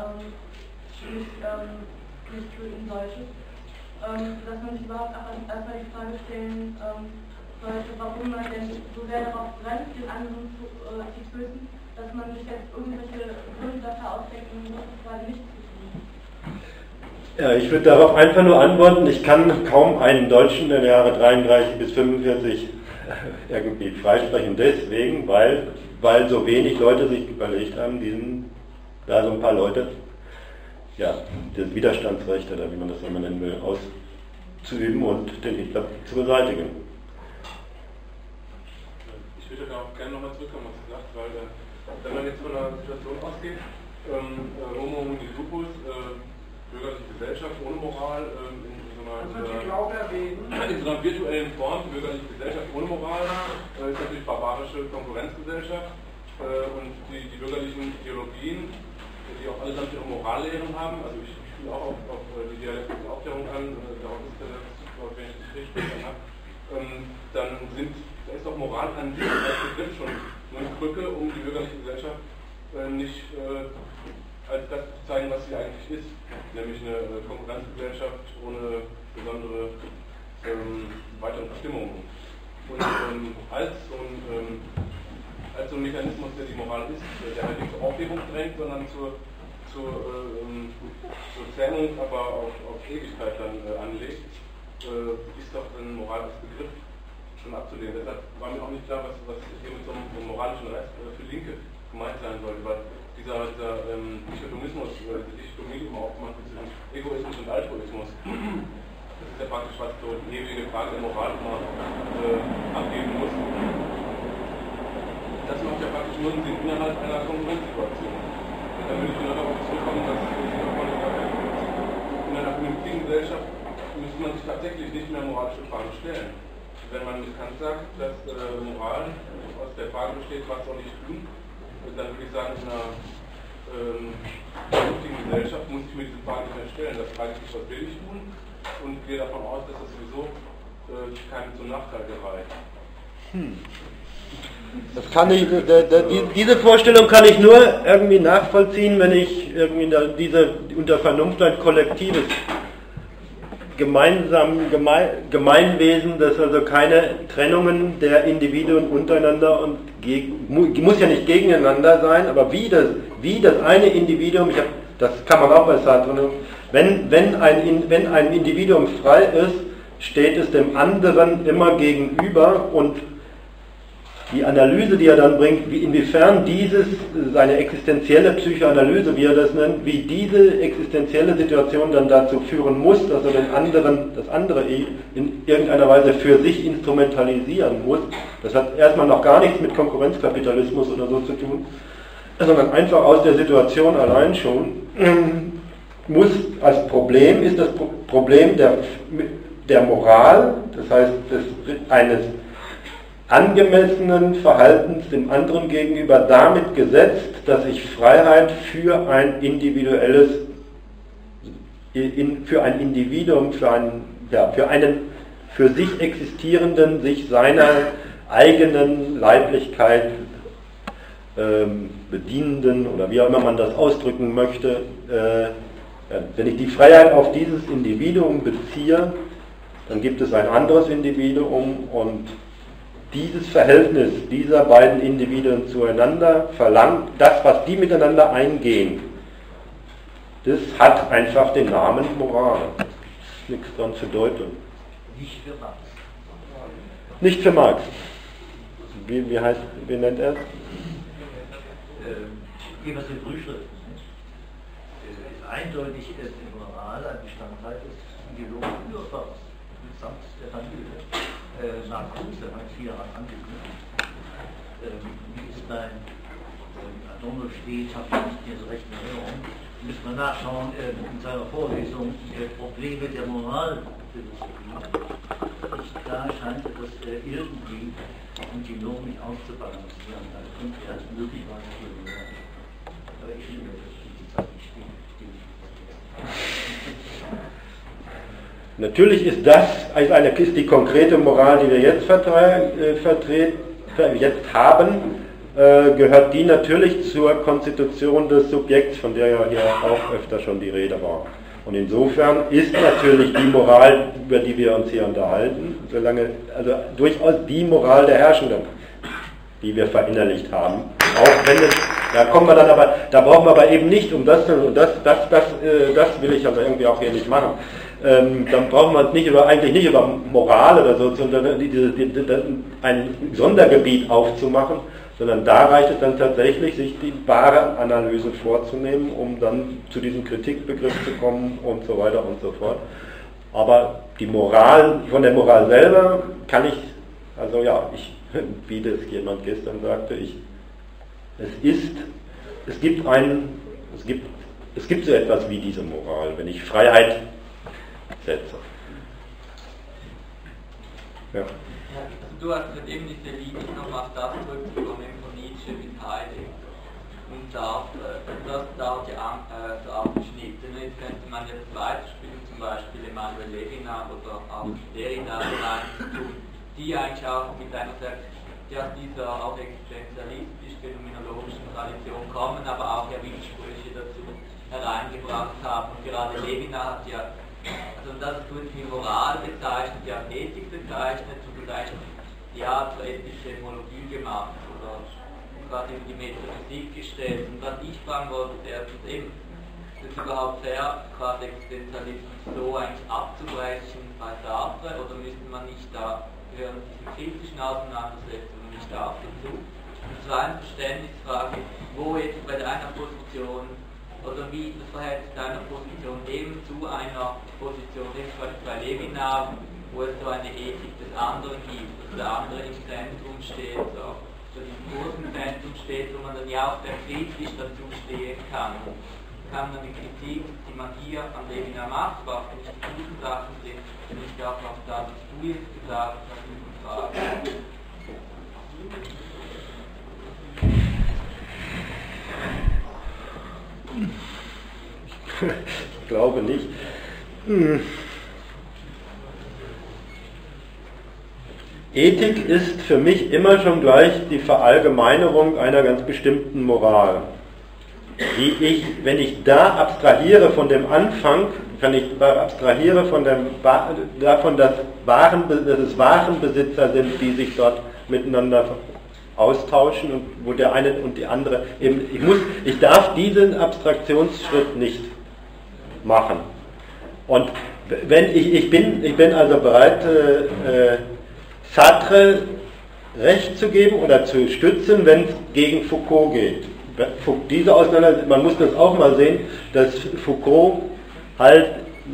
nicht töten sollte. Dass man sich überhaupt erstmal die Frage stellen sollte, warum man denn so sehr darauf brennt, den anderen zu töten, dass man sich jetzt irgendwelche Gründe dafür ausdenken muss, es gerade nicht zu tun. Ja, ich würde darauf einfach nur antworten, ich kann kaum einen Deutschen der Jahre 33 bis 45 irgendwie freisprechen, deswegen, weil so wenig Leute sich überlegt haben, da so ein paar Leute, das Widerstandsrecht, oder wie man das immer nennen will, auszuüben und den Hitler zu beseitigen. Ich würde da auch gerne nochmal zurückkommen, was du sagst, weil wenn man jetzt von einer Situation ausgeht, Homo homini lupus, bürgerliche Gesellschaft ohne Moral, in so einer virtuellen Form, bürgerliche Gesellschaft ohne Moral, ist natürlich barbarische Konkurrenzgesellschaft und die bürgerlichen Ideologien, die auch allesamt ihre Morallehren haben, also ich spiele auch auf die dialektische Aufklärung an, darauf ist der Wort, wenn ich das richtig habe, dann da ist doch Moral an sich als Begriff schon eine Krücke, um die bürgerliche Gesellschaft nicht als das zu zeigen, was sie eigentlich ist, nämlich eine Konkurrenzgesellschaft ohne besondere weitere Bestimmungen. Und als so ein Mechanismus, der die Moral ist, der halt nicht zur Aufhebung drängt, sondern zur zur Zähmung, aber auf Ewigkeit dann anlegt, ist doch ein Moral als Begriff schon abzulehnen. Deshalb war mir auch nicht klar, was hier mit so einem moralischen Rest für Linke gemeint sein sollte, weil dieser Dichotomismus, diese Dichotomie, die man aufmacht zwischen Egoismus und Altruismus, das ist ja praktisch was so eine ewige Frage der Moral, die man abgeben muss. Das macht ja praktisch nur einen Sinn innerhalb einer Konkurrenzsituation. Und dann würde ich nur darauf zurückkommen, dass in einer vernünftigen Gesellschaft müsste man sich tatsächlich nicht mehr moralische Fragen stellen. Wenn man mit Kant sagt, dass Moral aus der Frage besteht, was soll ich tun, dann würde ich sagen, in einer vernünftigen Gesellschaft muss ich mir diese Frage nicht mehr stellen. Das frage ich mich, was will ich tun, und gehe davon aus, dass das sowieso keinem zum Nachteil gereicht. Das kann ich, diese Vorstellung kann ich nur irgendwie nachvollziehen, wenn ich irgendwie unter Vernunft ein kollektives Gemeinwesen, das also keine Trennungen der Individuen untereinander und muss ja nicht gegeneinander sein, aber wie das eine Individuum, das kann man auch bei Sartre, wenn ein Individuum frei ist, steht es dem anderen immer gegenüber, und die Analyse, die er dann bringt, inwiefern seine existenzielle Psychoanalyse, wie er das nennt, wie diese existenzielle Situation dann dazu führen muss, dass er das andere in irgendeiner Weise für sich instrumentalisieren muss, das hat erstmal noch gar nichts mit Konkurrenzkapitalismus oder so zu tun, sondern einfach aus der Situation allein schon ist das Problem der Moral, das heißt eines angemessenen Verhaltens dem anderen gegenüber damit gesetzt, dass ich Freiheit für ein Individuum, für einen für sich existierenden, sich seiner eigenen Leiblichkeit bedienenden, oder wie auch immer man das ausdrücken möchte, wenn ich die Freiheit auf dieses Individuum beziehe, dann gibt es ein anderes Individuum, und dieses Verhältnis dieser beiden Individuen zueinander verlangt, das, was die miteinander eingehen, das hat einfach den Namen Moral. Nichts dran zu deuten. Nicht für Marx. Nicht für Marx. Wie nennt er es? Jeweils in Prüfschriften. Eindeutig ist die Moral ein Bestandteil des ideologischen Führers mitsamt der Familie. Marcuse hat hier angekündigt. Wie es bei Adorno steht, habe ich nicht mehr so recht in Erinnerung. Müssen wir nachschauen in seiner Vorlesung Probleme der Moralphilosophie. Nicht klar scheint es irgendwie die Norm nicht auszubalancieren. Also könnte er möglicherweise hier werden. Aber ich finde, das ist die Zeit nicht stehen. Natürlich ist die konkrete Moral, die wir jetzt haben, gehört die natürlich zur Konstitution des Subjekts, von der ja hier auch öfter schon die Rede war. Und insofern ist natürlich die Moral, über die wir uns hier unterhalten, also durchaus die Moral der Herrschenden, die wir verinnerlicht haben. Auch wenn da brauchen wir aber eben nicht, das will ich aber irgendwie auch hier nicht machen. Dann brauchen wir eigentlich nicht über Moral oder so, sondern ein Sondergebiet aufzumachen, sondern da reicht es dann tatsächlich, sich die wahre Analyse vorzunehmen, um dann zu diesem Kritikbegriff zu kommen und so weiter und so fort. Aber von der Moral selber kann ich, wie das jemand gestern sagte, es gibt so etwas wie diese Moral, wenn ich Freiheit setze. Ja. Du hast jetzt eben diese Linie nochmal auf das zurückgekommen von Nietzsche mit Heidegger. Und da dauert ja so abgeschnitten. Jetzt könnte man jetzt weiterspielen, zum Beispiel Emmanuel Levinas oder auch Derrida hineinzutun, die eigentlich auch mit einer dieser auch existenzialistisch-phänomenologischen Tradition kommen, aber auch ja Widersprüche dazu hereingebracht haben. Und gerade Levinas hat ja, also das wird wie Moral bezeichnet, ja Ethik bezeichnet und vielleicht ja zur ethischen Homologie gemacht oder quasi in die Metaphysik gestellt. Und was ich fragen wollte, ist eben, ist es überhaupt fair, quasi Existenzialismus so eigentlich abzubrechen bei Sartre, oder müsste man nicht da, gehören diese kritischen Auseinandersetzungen nicht auch dazu? Und zwar eine Verständnisfrage, wo jetzt bei deiner Position, oder wie das Verhältnis deiner Position eben zu einer Position ist, bei Levinas, wo es so eine Ethik des anderen gibt, dass der andere im Zentrum steht, so im großen Zentrum steht, wo man dann ja auch sehr kritisch dazu stehen kann. Kann man die Kritik, die man hier an Levinas macht, was nicht die guten Sachen sind, nicht auch noch das, was du jetzt gesagt hast, fragen. Ich glaube nicht. Ethik ist für mich immer schon gleich die Verallgemeinerung einer ganz bestimmten Moral. Die ich, wenn ich da abstrahiere von dem Anfang, wenn ich abstrahiere von davon, dass es Warenbesitzer sind, die sich dort miteinander austauschen und wo der eine und die andere eben, ich darf diesen Abstraktionsschritt nicht machen. Und wenn ich bin also bereit, Sartre Recht zu geben oder zu stützen, wenn es gegen Foucault geht. Diese Auseinandersetzung, man muss das auch mal sehen, dass Foucault halt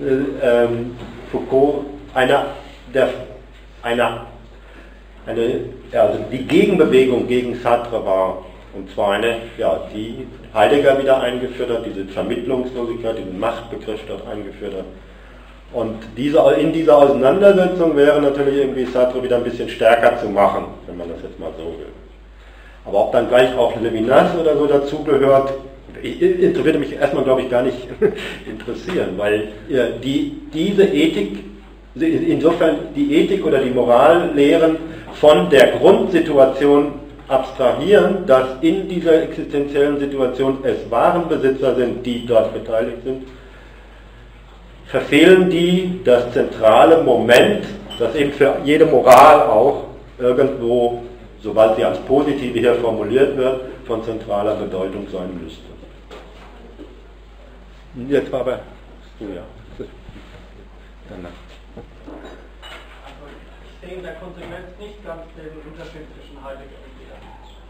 also die Gegenbewegung gegen Sartre war, und zwar eine, ja, die Heidegger wieder eingeführt hat, diese Vermittlungslosigkeit, diesen Machtbegriff dort eingeführt hat. Und in dieser Auseinandersetzung wäre natürlich irgendwie Sartre wieder ein bisschen stärker zu machen, wenn man das jetzt mal so will. Aber ob dann gleich auch Levinas oder so dazugehört, würde mich erstmal, glaube ich, gar nicht interessieren, weil diese Ethik, insofern die Ethik oder die Moral lehren, von der Grundsituation abstrahieren, dass in dieser existenziellen Situation es Warenbesitzer sind, die dort beteiligt sind, verfehlen die das zentrale Moment, das eben für jede Moral auch irgendwo, sobald sie als positive hier formuliert wird, von zentraler Bedeutung sein müsste. Jetzt war aber ja. Danach. Ich sehe in der Konsequenz nicht ganz den Unterschied zwischen Heidegger und Levinas.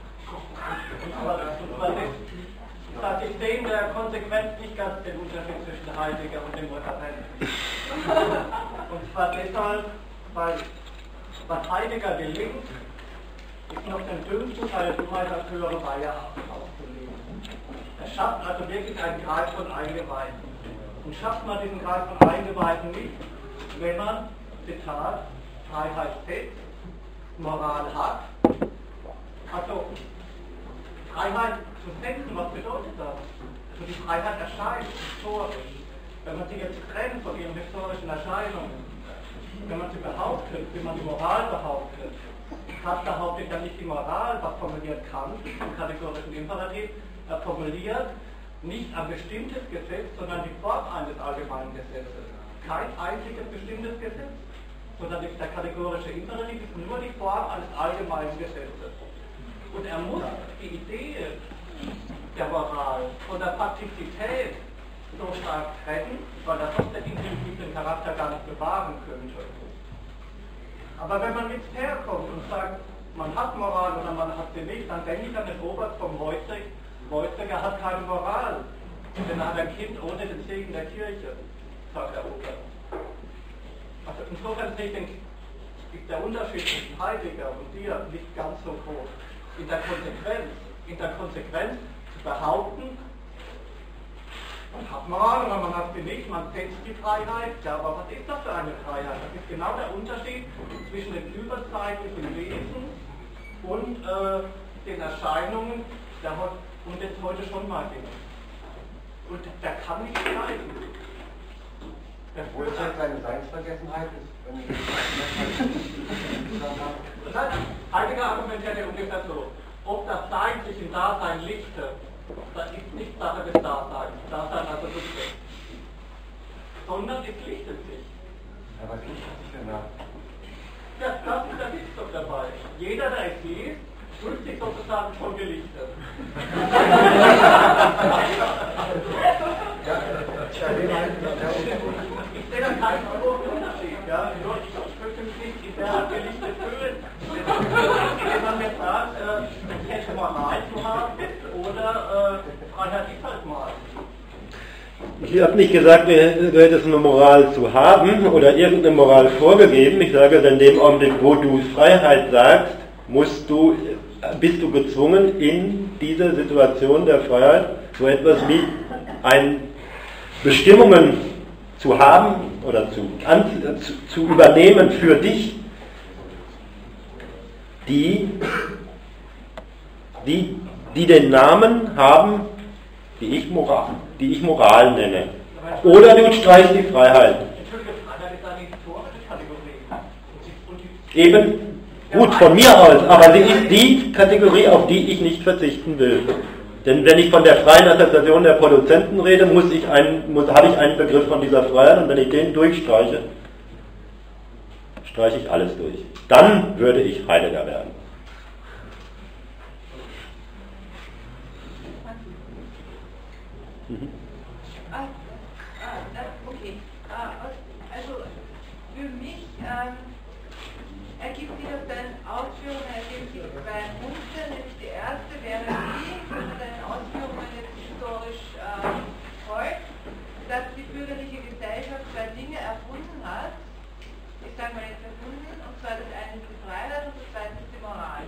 Ich sehe in der Konsequenz nicht ganz den Unterschied zwischen Heidegger und dem Referenten. Und zwar deshalb, weil was Heidegger gelingt, ist noch den dünnsten Teil der Dummheit als höhere Weihe auszulegen. Er schafft also wirklich einen Kreis von Eingeweihten. Und schafft man diesen Kreis von Eingeweihten nicht, wenn man, Zitat, Freiheit setzt, Moral hat. Also, Freiheit zu setzen, was bedeutet das? Also die Freiheit erscheint historisch. Wenn man sie jetzt trennt von ihren historischen Erscheinungen, wenn man sie behauptet, wie man die Moral behauptet, Kant behauptet ja nicht die Moral, was formuliert Kant im kategorischen Imperativ, er formuliert nicht ein bestimmtes Gesetz, sondern die Form eines allgemeinen Gesetzes. Kein einziges bestimmtes Gesetz, sondern der kategorische Imperativ ist nur die Form eines allgemeinen Gesetzes. Und er muss die Idee der Moral von der Faktizität so stark trennen, weil er sonst den intuitiven Charakter gar nicht bewahren könnte. Aber wenn man jetzt herkommt und sagt, man hat Moral oder man hat sie nicht, dann denke ich an den Robert vom Wojtek. Wojtek, er hat keine Moral, denn er hat ein Kind ohne den Segen der Kirche, sagt der Robert. Also insofern sehe ich der Unterschied zwischen Heidegger und dir nicht ganz so groß. In der Konsequenz zu behaupten, man hat Moral oder man hat sie nicht, man setzt die Freiheit. Ja, aber was ist das für eine Freiheit? Das ist genau der Unterschied zwischen dem überzeitlichen Wesen und den Erscheinungen, und jetzt heute schon mal Dinge. Und der kann nicht bleiben. Wo es jetzt eine Seinsvergessenheit ist, wenn ich das heißt, Heidegger argumentiert ja ungefähr so, ob das Sein sich im Dasein lichte, das ist nicht Sache des Daseins, Dasein also Subjekt, sondern es lichtet sich. Ja, was lichtet sich denn da? Ja, das ist der Witz doch dabei. Jeder, der es liest, fühlt sich sozusagen schon gelichtet. Ja, kein großen Unterschied. Ja? Ich möchte mich nicht in der Art gelichtet fühlen, wenn man mir sagt, es hätte Moral zu haben oder Freiheit ist halt Moral. Ich habe nicht gesagt, du hättest eine Moral zu haben oder irgendeine Moral vorgegeben. Ich sage, in dem Augenblick, wo du Freiheit sagst, bist du gezwungen, in dieser Situation der Freiheit so etwas wie Bestimmungen zu haben oder zu übernehmen für dich, die den Namen haben, die ich Moral nenne. Oder du streichst die Freiheit. Eben, gut, von mir aus, aber sie ist die Kategorie, auf die ich nicht verzichten will. Denn wenn ich von der freien Assoziation der Produzenten rede, habe ich einen Begriff von dieser Freiheit, und wenn ich den durchstreiche, streiche ich alles durch. Dann würde ich Heidegger werden. Okay. Also für mich ergibt sich aus deinen Ausführungen zwei Punkte. Nämlich die erste wäre die, wenn man deinen Ausführungen jetzt historisch folgt, dass die bürgerliche Gesellschaft zwei Dinge erfunden hat. Ich sage mal jetzt erfunden, und zwar das eine ist die Freiheit und das zweite ist die Moral.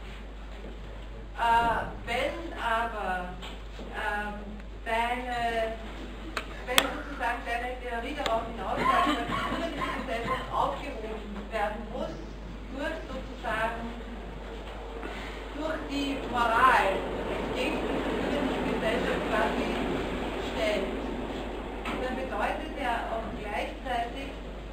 Wenn aber wenn sozusagen deine Theorie darauf hinausläuft, dass die bürgerliche Gesellschaft aufgehoben werden muss, durch die Moral gegen die bürgerliche Gesellschaft quasi stellt, dann bedeutet ja auch gleichzeitig,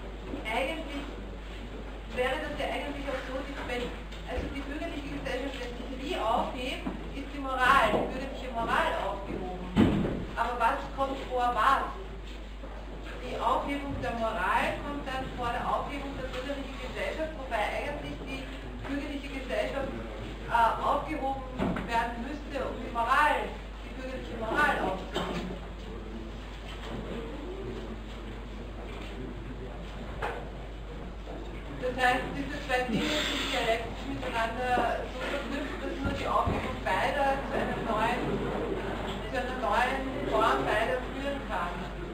wäre das ja eigentlich auch so, also die bürgerliche Gesellschaft, wenn sich die aufhebt, ist die bürgerliche Moral aufgehoben. Aber was kommt vor was? Die Aufhebung der Moral kommt dann vor der Aufhebung der bürgerlichen Gesellschaft, wobei eigentlich die bürgerliche Gesellschaft aufgehoben werden müsste, um die bürgerliche Moral aufzuheben. Das heißt, diese zwei Dinge sind dialektisch miteinander so verknüpft, dass nur die Aufhebung beider zu einer neuen Form beider führen kann.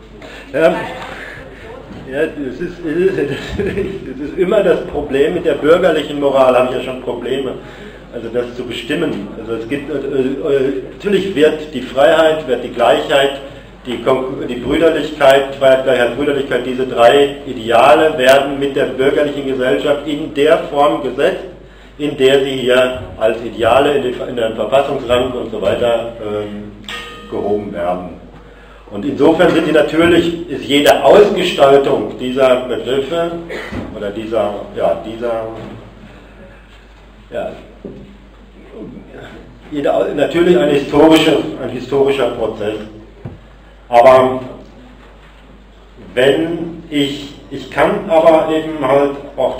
Ja, das ist immer das Problem mit der bürgerlichen Moral, habe ich ja schon Probleme, also das zu bestimmen. Also es gibt, natürlich wird die Freiheit, wird die Gleichheit, die Brüderlichkeit, Freiheit, Gleichheit, Brüderlichkeit, diese drei Ideale werden mit der bürgerlichen Gesellschaft in der Form gesetzt, in der sie hier als Ideale in den Verfassungsrang und so weiter gehoben werden. Und insofern ist jede Ausgestaltung dieser Begriffe oder natürlich ein historischer Prozess. Aber wenn ich kann aber eben halt auch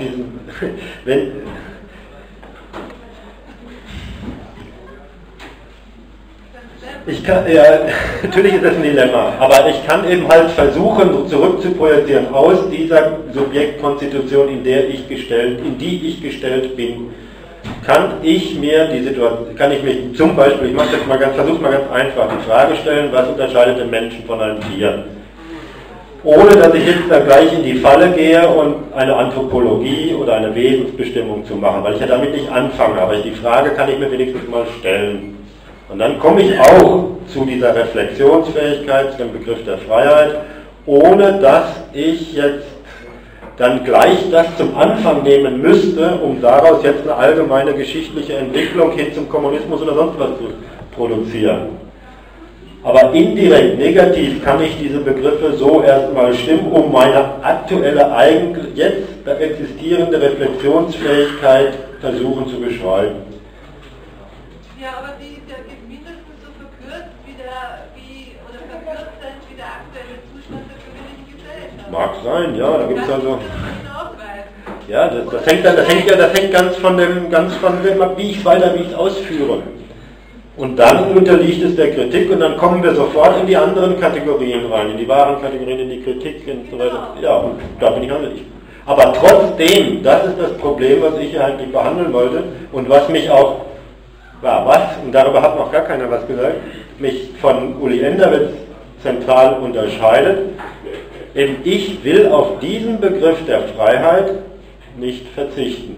natürlich ist das ein Dilemma, aber ich kann eben halt versuchen, zurückzuprojizieren aus dieser Subjektkonstitution, in die ich gestellt bin, kann ich mir zum Beispiel, versuche mal ganz einfach, die Frage stellen, was unterscheidet den Menschen von einem Tier? Ohne dass ich jetzt da gleich in die Falle gehe und eine Anthropologie oder eine Wesensbestimmung zu machen, weil ich ja damit nicht anfange, aber die Frage kann ich mir wenigstens mal stellen. Und dann komme ich auch zu dieser Reflexionsfähigkeit, zu dem Begriff der Freiheit, ohne dass ich jetzt dann gleich das zum Anfang nehmen müsste, um daraus jetzt eine allgemeine geschichtliche Entwicklung hin zum Kommunismus oder sonst was zu produzieren. Aber indirekt, negativ kann ich diese Begriffe so erstmal stimmen, um meine aktuelle, jetzt existierende Reflexionsfähigkeit versuchen zu beschreiben. Ja, aber die ist ja mindestens so verkürzt wie der aktuelle Zustand der bürgerlichen Gesellschaft. Mag sein, ja, da gibt es also. Ja, das hängt ganz von dem, wie ich es ausführe. Und dann unterliegt es der Kritik und dann kommen wir sofort in die anderen Kategorien rein, in die wahren Kategorien, in die Kritik und so weiter. Ja, und da bin ich auch nicht. Aber trotzdem, das ist das Problem, was ich hier eigentlich behandeln wollte und was mich auch, und darüber hat noch gar keiner was gesagt, mich von Uli Enderwitz zentral unterscheidet. Eben ich will auf diesen Begriff der Freiheit nicht verzichten.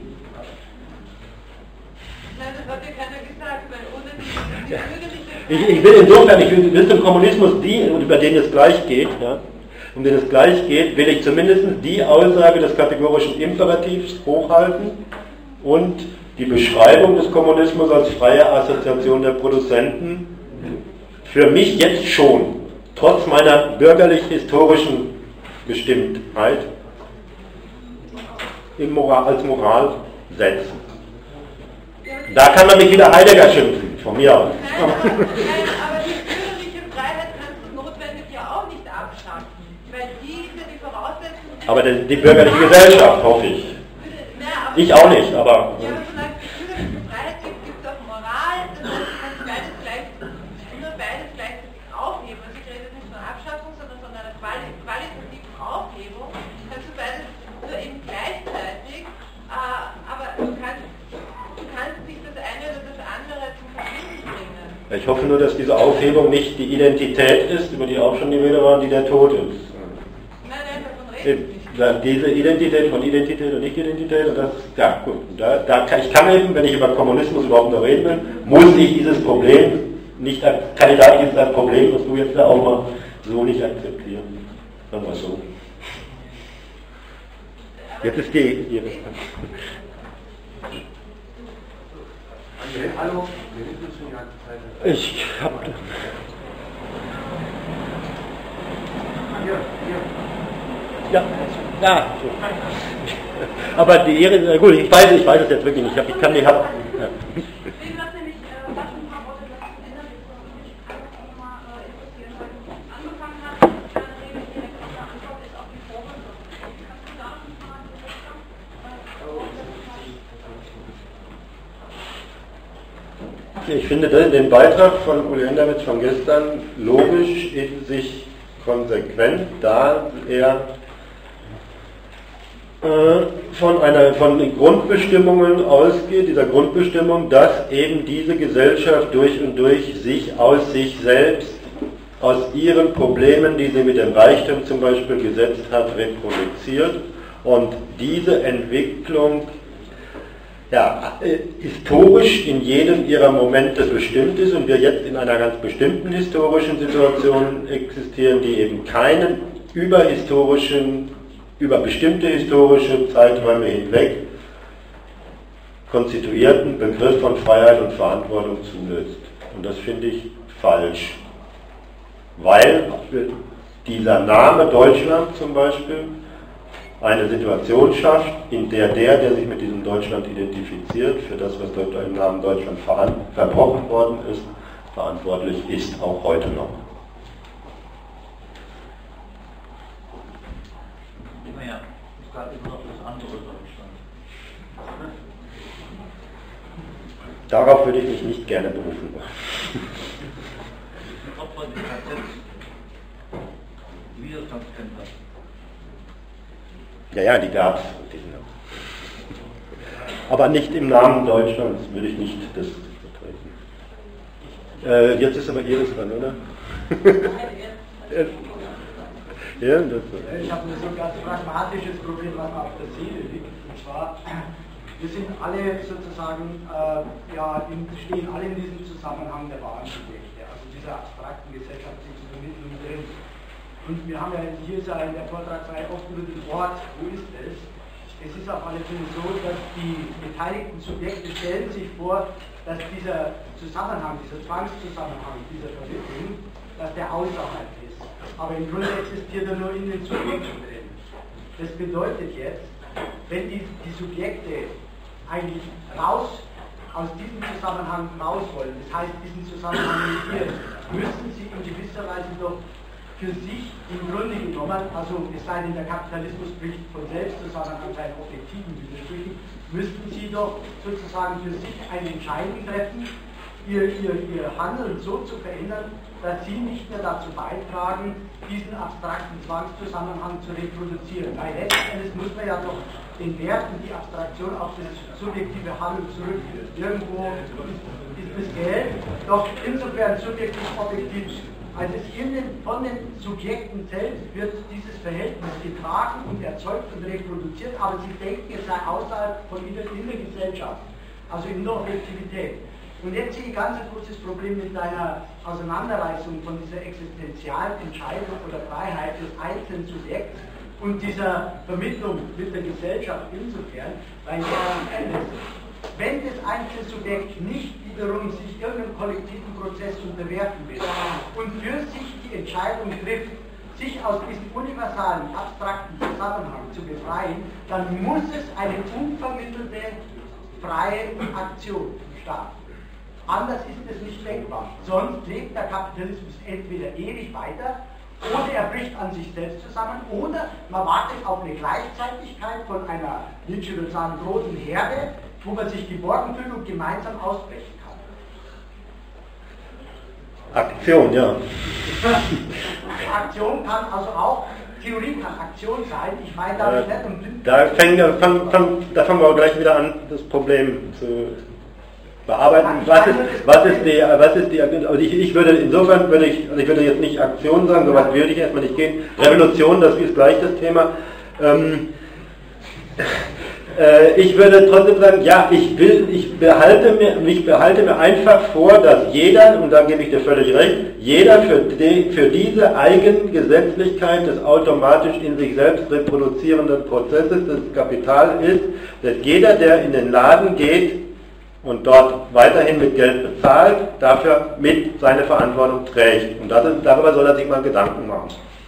Nein, das hat ja keiner gesagt, weil ohne die Ich will insofern, ich will zum Kommunismus über den es gleich geht, ja, um den es gleich geht, will ich zumindest die Aussage des kategorischen Imperativs hochhalten und die Beschreibung des Kommunismus als freie Assoziation der Produzenten für mich jetzt schon, trotz meiner bürgerlich-historischen Bestimmtheit, als Moral setzen. Da kann man mich wieder Heidegger schimpfen, von mir aus. Nein, aber die bürgerliche Freiheit kannst du notwendig ja auch nicht abschaffen, weil die ist ja die Voraussetzung. Aber die bürgerliche Gesellschaft, hoffe ich. Ich auch nicht, aber... Ja, aber solange es die bürgerliche Freiheit gibt, gibt es auch Moral, das heißt, du kannst beides gleichzeitig aufheben. Also ich rede nicht von Abschaffung, sondern von einer qualitativen Aufhebung. Kannst du beides nur eben gleichzeitig, aber du kannst nicht das eine oder das andere zum Verschwinden bringen. Ich hoffe nur, dass diese Aufhebung nicht die Identität ist, über die auch schon die Rede war, die der Tod ist. Nein, davon rede ich nicht. Diese Identität von Identität und Nicht-Identität, und das, ja gut, ich kann eben, wenn ich über Kommunismus überhaupt noch reden will, muss ich dieses Problem nicht, kann ich da nicht als Problem, was du jetzt da auch mal so nicht akzeptieren. Sagen wir so. Jetzt ist die Hallo, ich habe... Ja, na, so. Aber die Ehre, gut, ich weiß es jetzt wirklich nicht. Ich kann nicht haben. Ja. Ich finde den Beitrag von Uli Enderwitz von gestern logisch in sich konsequent, da er von den Grundbestimmungen ausgeht, dieser Grundbestimmung, dass eben diese Gesellschaft durch und durch sich aus sich selbst, aus ihren Problemen, die sie mit dem Reichtum zum Beispiel gesetzt hat, reproduziert und diese Entwicklung historisch in jedem ihrer Momente bestimmt ist und wir jetzt in einer ganz bestimmten historischen Situation existieren, die eben keinen über bestimmte historische Zeiträume hinweg konstituierten Begriff von Freiheit und Verantwortung zulöst. Und das finde ich falsch, weil dieser Name Deutschland zum Beispiel eine Situation schafft, in der sich mit diesem Deutschland identifiziert, für das, was dort im Namen Deutschland verbrochen worden ist, verantwortlich ist, auch heute noch. Naja, es gab immer noch das andere Deutschland. Darauf würde ich mich nicht gerne berufen. Opfer des KZs, Widerstandskämpfer. Ja, die gab es. Aber nicht im Namen Deutschlands würde ich nicht das vertreten. Jetzt ist aber Iris dran, oder? Ja, ich habe so ein ganz pragmatisches Problem, was mir auf der Seele liegt. Und zwar, wir sind alle sozusagen, stehen alle in diesem Zusammenhang der wahren Subjekte, also dieser abstrakten gesellschaftlichen Vermittlung drin. Und wir haben ja hier in der Vortragsreihe oft über den Ort, wo ist es? Es ist auf alle Fälle so, dass die beteiligten Subjekte stellen sich vor, dass dieser Zusammenhang, dieser Zwangszusammenhang, dieser Vermittlung, dass der außerhalb ist. Aber im Grunde existiert er nur in den Subjekten drin. Das bedeutet jetzt, wenn die Subjekte eigentlich aus diesem Zusammenhang raus wollen, das heißt diesen Zusammenhang negieren, müssen sie in gewisser Weise doch für sich im Grunde genommen, also es sei denn, der Kapitalismus spricht von Selbstzusammenhang, seinen objektiven Widersprüchen, müssten sie doch sozusagen für sich eine Entscheidung treffen, ihr Handeln so zu verändern, dass sie nicht mehr dazu beitragen, diesen abstrakten Zwangszusammenhang zu reproduzieren. Weil letzten Endes muss man ja doch den Werten die Abstraktion auf das subjektive Handeln zurückführen. Irgendwo ist das Geld doch insofern subjektiv objektiv. Also von den Subjekten selbst wird dieses Verhältnis getragen und erzeugt und reproduziert, aber sie denken, es sei außerhalb von in der Gesellschaft, also in der Objektivität. Und jetzt sehe ich ganz ein großes Problem mit einer Auseinanderreißung von dieser existenzialen Entscheidung oder Freiheit des einzelnen Subjekts und dieser Vermittlung mit der Gesellschaft insofern, weil wenn das einzelne Subjekt nicht wiederum sich irgendeinem kollektiven Prozess unterwerfen will und für sich die Entscheidung trifft, sich aus diesem universalen, abstrakten Zusammenhang zu befreien, dann muss es eine unvermittelte, freie Aktion starten. Anders ist es nicht denkbar. Sonst lebt der Kapitalismus entweder ewig weiter, oder er bricht an sich selbst zusammen, oder man wartet auf eine Gleichzeitigkeit von einer, Nietzsche würde sagen, großen Herde, wo man sich geborgen fühlt und gemeinsam ausbrechen kann. Aktion, ja. Aktion kann also auch, Theorie kann Aktion sein, ich meine damit nicht um blind. Da fangen wir auch gleich wieder an, das Problem zu bearbeiten. Was ist die, also ich würde insofern, ich würde jetzt nicht Aktion sagen, so weit würde ich erstmal nicht gehen. Revolution, das ist gleich das Thema. Ich würde trotzdem sagen, ja, ich behalte mir einfach vor, dass jeder, und da gebe ich dir völlig recht, jeder für diese Eigengesetzlichkeit des automatisch in sich selbst reproduzierenden Prozesses des Kapitals ist, dass jeder, der in den Laden geht und dort weiterhin mit Geld bezahlt, dafür mit seine Verantwortung trägt. Und darüber soll er sich mal Gedanken machen.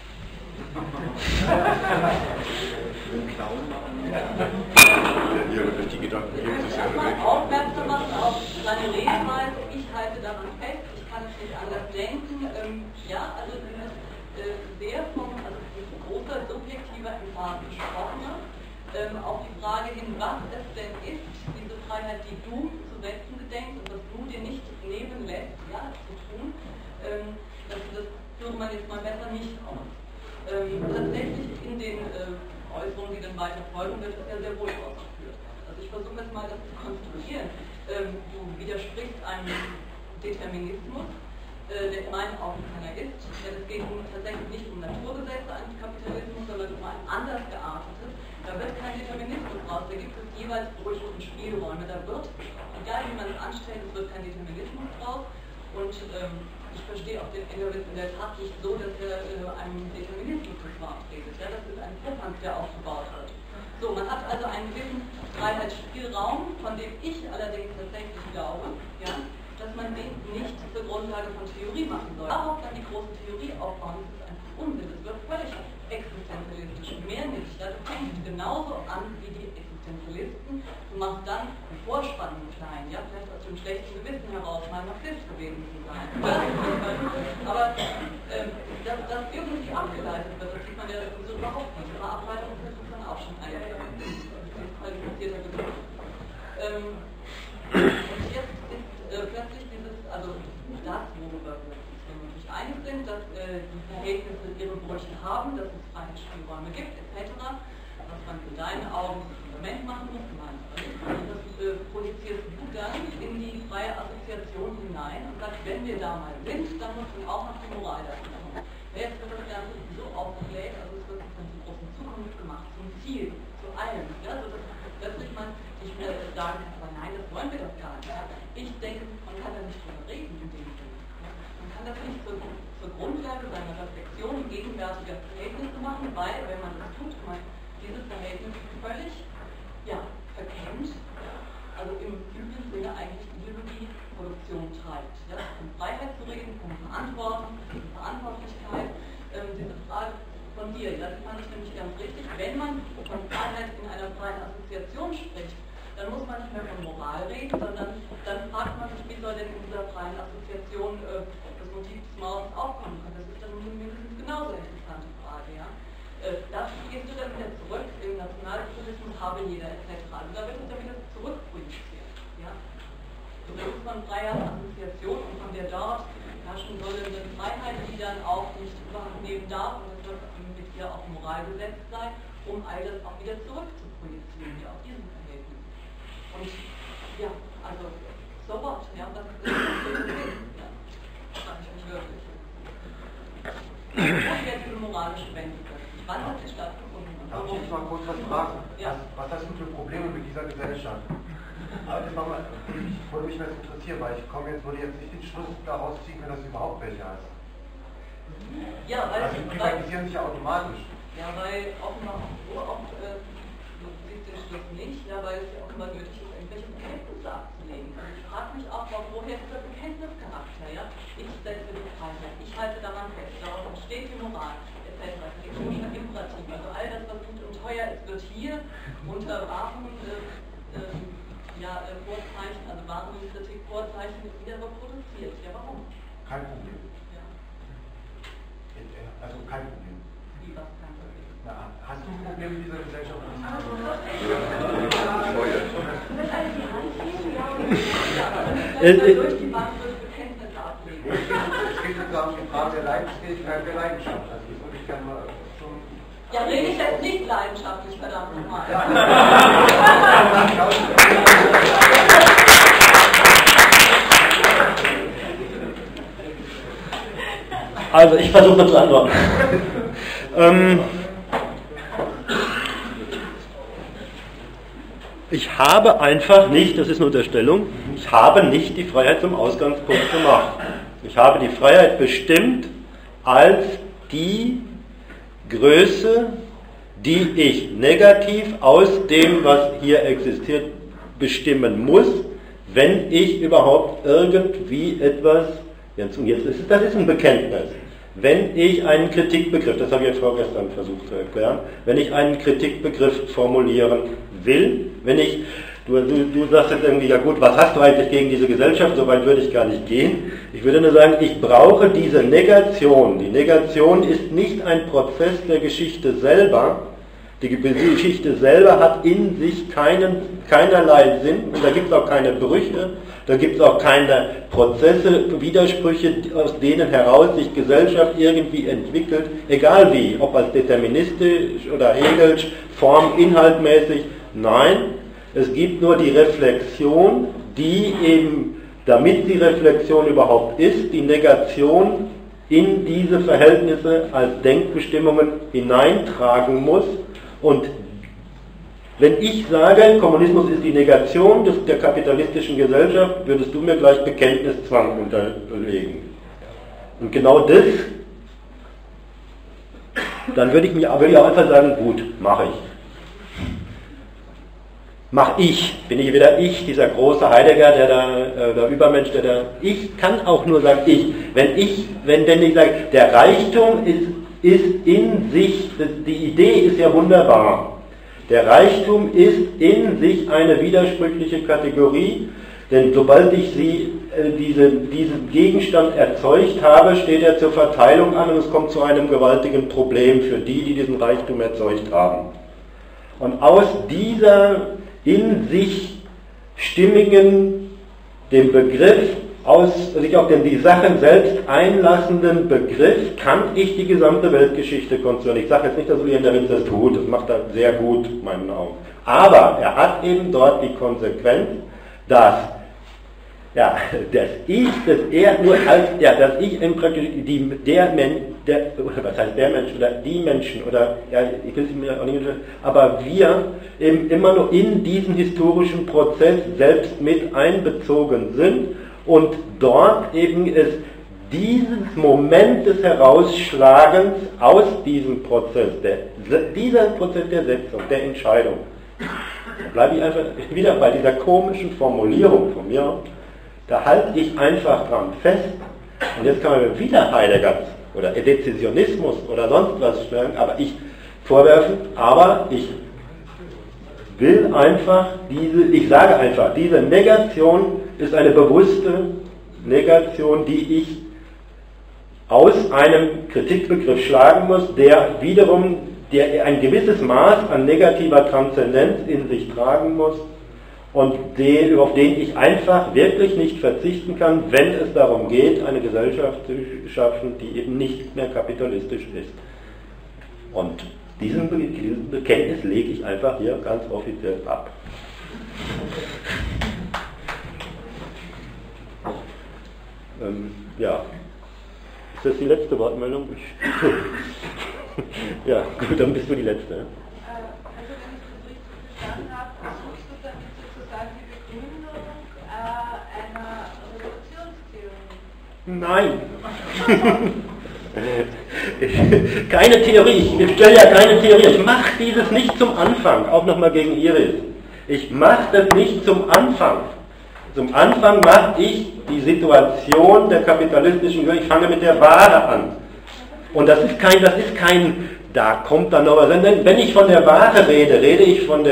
Aufmerksam machen auf seine Redweise. Ich halte daran fest, ich kann es nicht anders denken. Ja, also sehr vom großer subjektiver Empfang gesprochen, auf die Frage hin, was es denn ist, diese Freiheit, die du zu setzen gedenkst und was du dir nicht nehmen lässt, ja, zu tun, das führt man jetzt mal besser nicht aus. Tatsächlich in den Äußerungen, die dann weiter folgen, wird es ja sehr wohl ausgeführt. Also ich versuche jetzt mal das zu konstruieren. Du widersprichst einem Determinismus, der in meinen Augen keiner ist. Denn es geht tatsächlich nicht um Naturgesetze, Antikapitalismus, sondern um ein anders geartetes. Da wird kein Determinismus raus, da gibt es jeweils Brüche und Spielräume. Da wird, egal wie man es anstellt, es wird kein Determinismus raus. Und ich verstehe auch den Engels in der Tat nicht so, dass er einem Determinismus zu schwarz redet. Ja, das ist ein Vorhang, der aufgebaut wird. So, man hat also einen gewissen Freiheitsspielraum, von dem ich allerdings tatsächlich glaube, ja, dass man den nicht zur Grundlage von Theorie machen soll. Darauf dann die große Theorie aufbauen, das ist einfach Unsinn. Das wird völlig existenzialistisch, mehr nicht. Ja, du fängst genauso an wie die Existenzialisten. Du machst dann einen Vorspann klein, ja, vielleicht aus dem schlechten Gewissen heraus mal Marxist gewesen zu sein. Aber dass irgendwie abgeleitet wird, das sieht man ja so überhaupt nicht. Aber Ableitung ist dann auch schon ein qualifizierter Begriff. Und jetzt ist plötzlich dieses, also das, worüber wir uns einig sind, dass die Verhältnisse ihre Brüche haben, dass es Freiheitsspielräume gibt, etc., was man in deinen Augen zum Fundament machen muss, meins aber nicht. Und das projizierst du dann in die freie Assoziation hinein und sagst, wenn wir da mal sind, dann muss man auch noch die Moral dazu machen. Jetzt wird das Ganze so aufgebläht, also es wird von zur großen Zukunft gemacht, zum Ziel, zu allem. Ja, so dass plötzlich man nicht mehr sagen kann, aber nein, das wollen wir doch gar nicht. Ja. Ich denke, man kann da nicht drüber reden in dem Sinne. Ja. Man kann das nicht zur Grundlage seiner Reflexion gegenwärtiger Verhältnisse machen, weil, wenn man das tut, man dieses Verhältnis völlig verkennt, also im üblichen Sinne eigentlich Ideologieproduktion treibt. Ja? Um Freiheit zu reden, um Verantwortung, um Verantwortlichkeit, diese Frage von dir, das fand ich nämlich ganz richtig. Wenn man von Freiheit in einer freien Assoziation spricht, dann muss man nicht mehr von Moral reden, sondern dann fragt man sich, wie soll denn in dieser freien Assoziation das Motiv des Mordens aufkommen können. Das ist dann mindestens genauso eine interessante Frage. Ja? Da gehst du dann wieder zurück, im Nationalsozialismus habe jeder etc. Also da wird es dann wieder zurückprojiziert. Ja? So. Begriff von freier Assoziation und von der dort herrschen sollenden Freiheit, die dann auch nicht überhand nehmen darf, und es wird mit ihr auch Moral gesetzt sein, um all das auch wieder zurückzuprojizieren, ja, auf diesem Verhältnis. Und ja, also, so what, ja, das ist ja, frage ich mich wirklich. Was wäre diese moralische Wende? Wann hat sie stattgefunden? Darf ich mal kurz was fragen? Ja. Was hast du für Probleme mit dieser Gesellschaft? Aber das würde mich jetzt interessieren, weil würde jetzt nicht den Schluss daraus ziehen können, dass du überhaupt welche hast. Ja, weil also die privatisieren sich ja automatisch. Ja, weil offenbar auch so oft, du siehst den Schluss nicht, ja, weil es ja offenbar nötig ist, irgendwelche Bekenntnisse abzulegen. Also ich frage mich auch, woher dieser Bekenntnischarakter, ja? Ich setze die Freiheit, ich halte daran fest, darauf entsteht die Moral, etc. Das ist schon ein Imperativ. Also all das, was gut und teuer ist, wird hier unter wahren Vorzeichen, also wahren Kritik Vorzeichen wieder reproduziert. Ja, warum? Kein Problem. Ja. Also kein Problem. Wie, was kein Problem? Na, hast du ein Problem mit dieser Gesellschaft? Durch die Bank durch Bekenntnisse ablegen. Es geht sozusagen um die Frage der Leidensfähigkeit der Leidenschaft. Also das würde ich gerne mal schon... Ja, rede ich jetzt nicht leidenschaftlich, verdammt nochmal. Also ich versuche mal zu antworten. Ich habe einfach nicht, das ist eine Unterstellung, ich habe nicht die Freiheit zum Ausgangspunkt gemacht. Ich habe die Freiheit bestimmt als die Größe, die ich negativ aus dem, was hier existiert, bestimmen muss, wenn ich überhaupt irgendwie etwas, das ist ein Bekenntnis, wenn ich einen Kritikbegriff, das habe ich ja vorgestern versucht zu erklären, wenn ich einen Kritikbegriff formulieren will, wenn ich, du sagst jetzt irgendwie, ja gut, was hast du eigentlich gegen diese Gesellschaft, so weit würde ich gar nicht gehen. Ich würde nur sagen, ich brauche diese Negation. Die Negation ist nicht ein Prozess der Geschichte selber. Die Geschichte selber hat in sich keinerlei Sinn, und da gibt es auch keine Brüche, da gibt es auch keine Prozesse, Widersprüche, aus denen heraus sich Gesellschaft irgendwie entwickelt, egal wie, ob als deterministisch oder Hegelsch, Form, inhaltmäßig. Nein, es gibt nur die Reflexion, die eben, damit die Reflexion überhaupt ist, die Negation in diese Verhältnisse als Denkbestimmungen hineintragen muss. Und wenn ich sage, Kommunismus ist die Negation der kapitalistischen Gesellschaft, würdest du mir gleich Bekenntniszwang unterlegen. Und genau das, dann würde ich auch einfach sagen, gut, mache ich. Mach ich, bin ich wieder ich, dieser große Heidegger, der Übermensch, ich kann auch nur sagen, wenn ich sage, der Reichtum ist in sich, die Idee ist ja wunderbar, der Reichtum ist in sich eine widersprüchliche Kategorie, denn sobald ich diesen Gegenstand erzeugt habe, steht er zur Verteilung an und es kommt zu einem gewaltigen Problem für die diesen Reichtum erzeugt haben. Und aus dieser in sich stimmigen, dem Begriff, sich auf die Sachen selbst einlassenden Begriff, kann ich die gesamte Weltgeschichte konstruieren. Ich sage jetzt nicht, dass Julian der Winzer das tut, das macht er sehr gut, in meinen Augen. Aber er hat eben dort die Konsequenz, dass die Menschen, oder, ja, ich will es mir auch nicht, aber wir eben immer nur in diesen historischen Prozess selbst mit einbezogen sind und dort eben es dieses Moment des Herausschlagens aus diesem Prozess, dieser Prozess der Setzung, der Entscheidung, da bleibe ich einfach wieder bei dieser komischen Formulierung von mir, da halte ich einfach dran fest, und jetzt kann man wieder Heidegger oder Dezisionismus oder sonst was stellen, aber ich will einfach ich sage einfach, diese Negation ist eine bewusste Negation, die ich aus einem Kritikbegriff schlagen muss, der wiederum ein gewisses Maß an negativer Transzendenz in sich tragen muss, und auf den ich einfach wirklich nicht verzichten kann, wenn es darum geht, eine Gesellschaft zu schaffen, die eben nicht mehr kapitalistisch ist. Und diese Bekenntnis lege ich einfach hier ganz offiziell ab. Ja. Ist das die letzte Wortmeldung? Ja, gut, dann bist du die Letzte. Also wenn ich das richtig verstanden habe, versuchst du damit sozusagen die Begründung einer Revolutionstheorie? Nein. Keine Theorie, ich stelle ja keine Theorie. Ich mache dieses nicht zum Anfang, auch nochmal gegen Iris. Ich mache das nicht zum Anfang. Zum Anfang mache ich die Situation der kapitalistischen Welt, ich fange mit der Ware an. Und das ist kein, da kommt dann noch was. Wenn ich von der Ware rede, rede ich von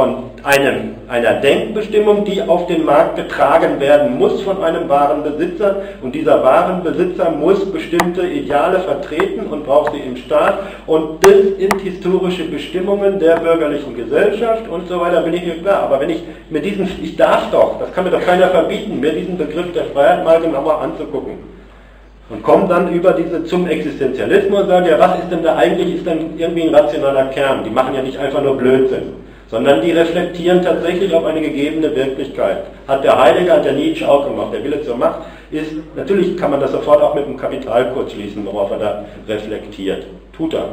einer Denkbestimmung, die auf den Markt getragen werden muss von einem Warenbesitzer. Und dieser Warenbesitzer muss bestimmte Ideale vertreten und braucht sie im Staat. Und das sind historische Bestimmungen der bürgerlichen Gesellschaft und so weiter, bin ich mir klar. Aber wenn ich darf doch, das kann mir doch keiner verbieten, mir diesen Begriff der Freiheit mal genauer anzugucken. Und kommen dann zum Existenzialismus und sagen, ja, was ist denn da eigentlich, ist dann irgendwie ein rationaler Kern. Die machen ja nicht einfach nur Blödsinn, sondern die reflektieren tatsächlich auf eine gegebene Wirklichkeit. Hat der Heidegger, hat der Nietzsche auch gemacht. Der Wille zur Macht ist, natürlich kann man das sofort auch mit dem Kapital kurz schließen, worauf er da reflektiert. Tut er.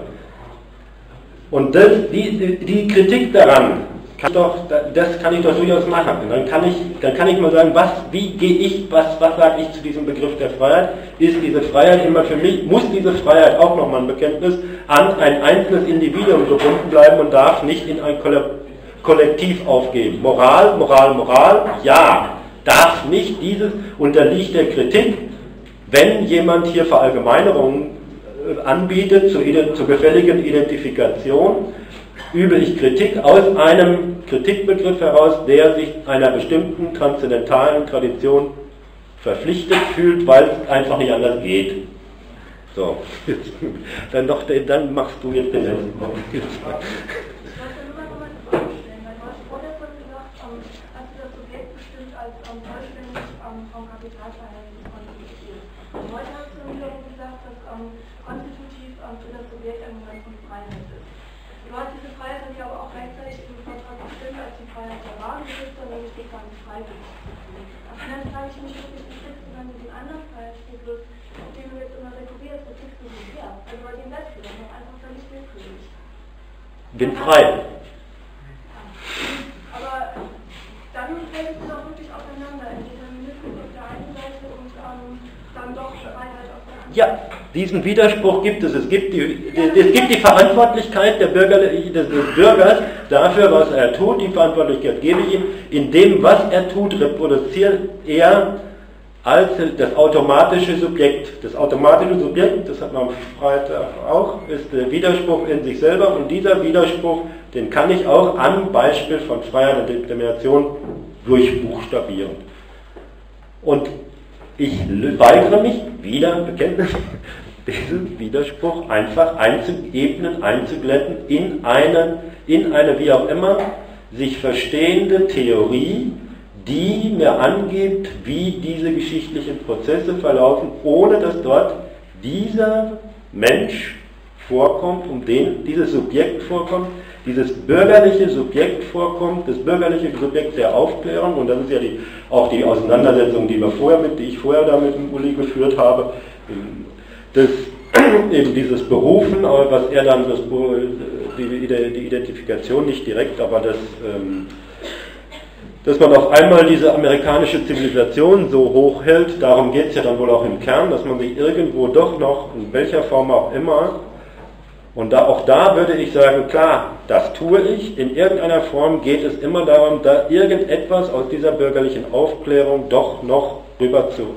Und die Kritik daran, das kann ich doch durchaus machen. Und dann kann ich mal sagen, was sage ich zu diesem Begriff der Freiheit? Ist diese Freiheit immer für mich, muss diese Freiheit auch nochmal ein Bekenntnis an ein einzelnes Individuum gebunden bleiben und darf nicht in ein Kollektiv aufgeben. Moral, ja, darf nicht, dieses unterliegt der Kritik, wenn jemand hier Verallgemeinerungen anbietet zur gefälligen Identifikation, übe ich Kritik aus einem Kritikbegriff heraus, der sich einer bestimmten transzendentalen Tradition verpflichtet fühlt, weil es einfach nicht anders geht. So, dann machst du jetzt den letzten Punkt. Ich wollte nur mal eine Frage stellen, weil du hast vorher schon gesagt, hast du das Subjekt bestimmt als vollständig vom Kapitalverhältnis konstituiert. Und heute hast du wiederum gesagt, dass konstitutiv für das Subjekt ein Moment von Freiheit ist. Du hast diese Freiheit dann ja aber auch gleichzeitig im Vertrag bestimmt als die Freiheit der Warenbesitzer, nämlich die Freiheit des Freiwilligen. Und dann frage ich mich wirklich, wie kriegst du dann mit den anderen Freiheitszyklus, auf den du jetzt immer rekurrierst, wo kriegst du sie her? Also bei den letzten, das ist doch einfach völlig willkürlich. Bin frei. Aber dann fällt es doch wirklich aufeinander, in Determinismus auf der einen Seite und dann doch Freiheit auf der anderen. Ja, diesen Widerspruch gibt es. Es gibt die Verantwortlichkeit des Bürgers dafür, was er tut. Die Verantwortlichkeit gebe ich ihm. In dem, was er tut, reproduziert er als das automatische Subjekt. Das automatische Subjekt, das hat man am Freitag auch, ist der Widerspruch in sich selber. Und dieser Widerspruch, den kann ich auch am Beispiel von Freiheit und Determination durchbuchstabieren. Und ich weigere mich, wieder Bekenntnis, diesen Widerspruch einfach einzuebnen, einzuglätten in eine wie auch immer sich verstehende Theorie, die mir angibt, wie diese geschichtlichen Prozesse verlaufen, ohne dass dort dieser Mensch vorkommt, um den dieses Subjekt vorkommt, dieses bürgerliche Subjekt vorkommt, das bürgerliche Subjekt der Aufklärung, und das ist ja auch die Auseinandersetzung, die ich vorher da mit dem Uli geführt habe, eben dieses Berufen, aber was er dann, die Identifikation nicht direkt, aber dass man auf einmal diese amerikanische Zivilisation so hoch hält, darum geht es ja dann wohl auch im Kern, dass man sich irgendwo doch noch, in welcher Form auch immer, und auch da würde ich sagen, klar, das tue ich, in irgendeiner Form geht es immer darum, da irgendetwas aus dieser bürgerlichen Aufklärung doch noch rüber zu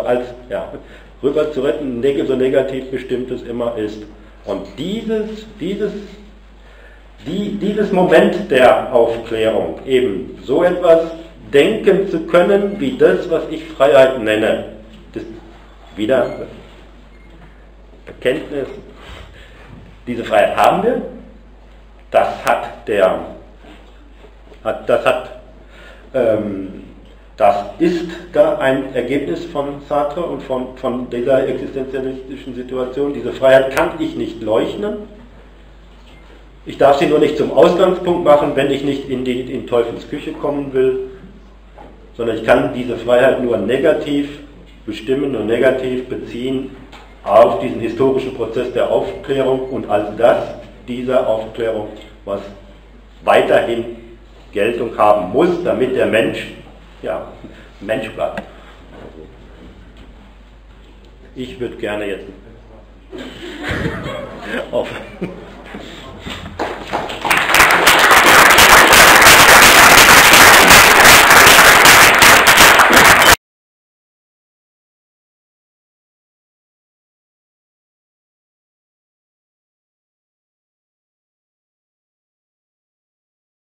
retten, so negativ bestimmt es immer ist. Und dieses Moment der Aufklärung, eben so etwas denken zu können, wie das, was ich Freiheit nenne, das wieder Bekenntnis, diese Freiheit haben wir, das hat Das ist da ein Ergebnis von Sartre und von dieser existenzialistischen Situation. Diese Freiheit kann ich nicht leugnen. Ich darf sie nur nicht zum Ausgangspunkt machen, wenn ich nicht in Teufels Küche kommen will, sondern ich kann diese Freiheit nur negativ bestimmen, nur negativ beziehen auf diesen historischen Prozess der Aufklärung und als das dieser Aufklärung, was weiterhin Geltung haben muss, damit der Mensch, ja, Mensch bleibt. Ich würde gerne jetzt auf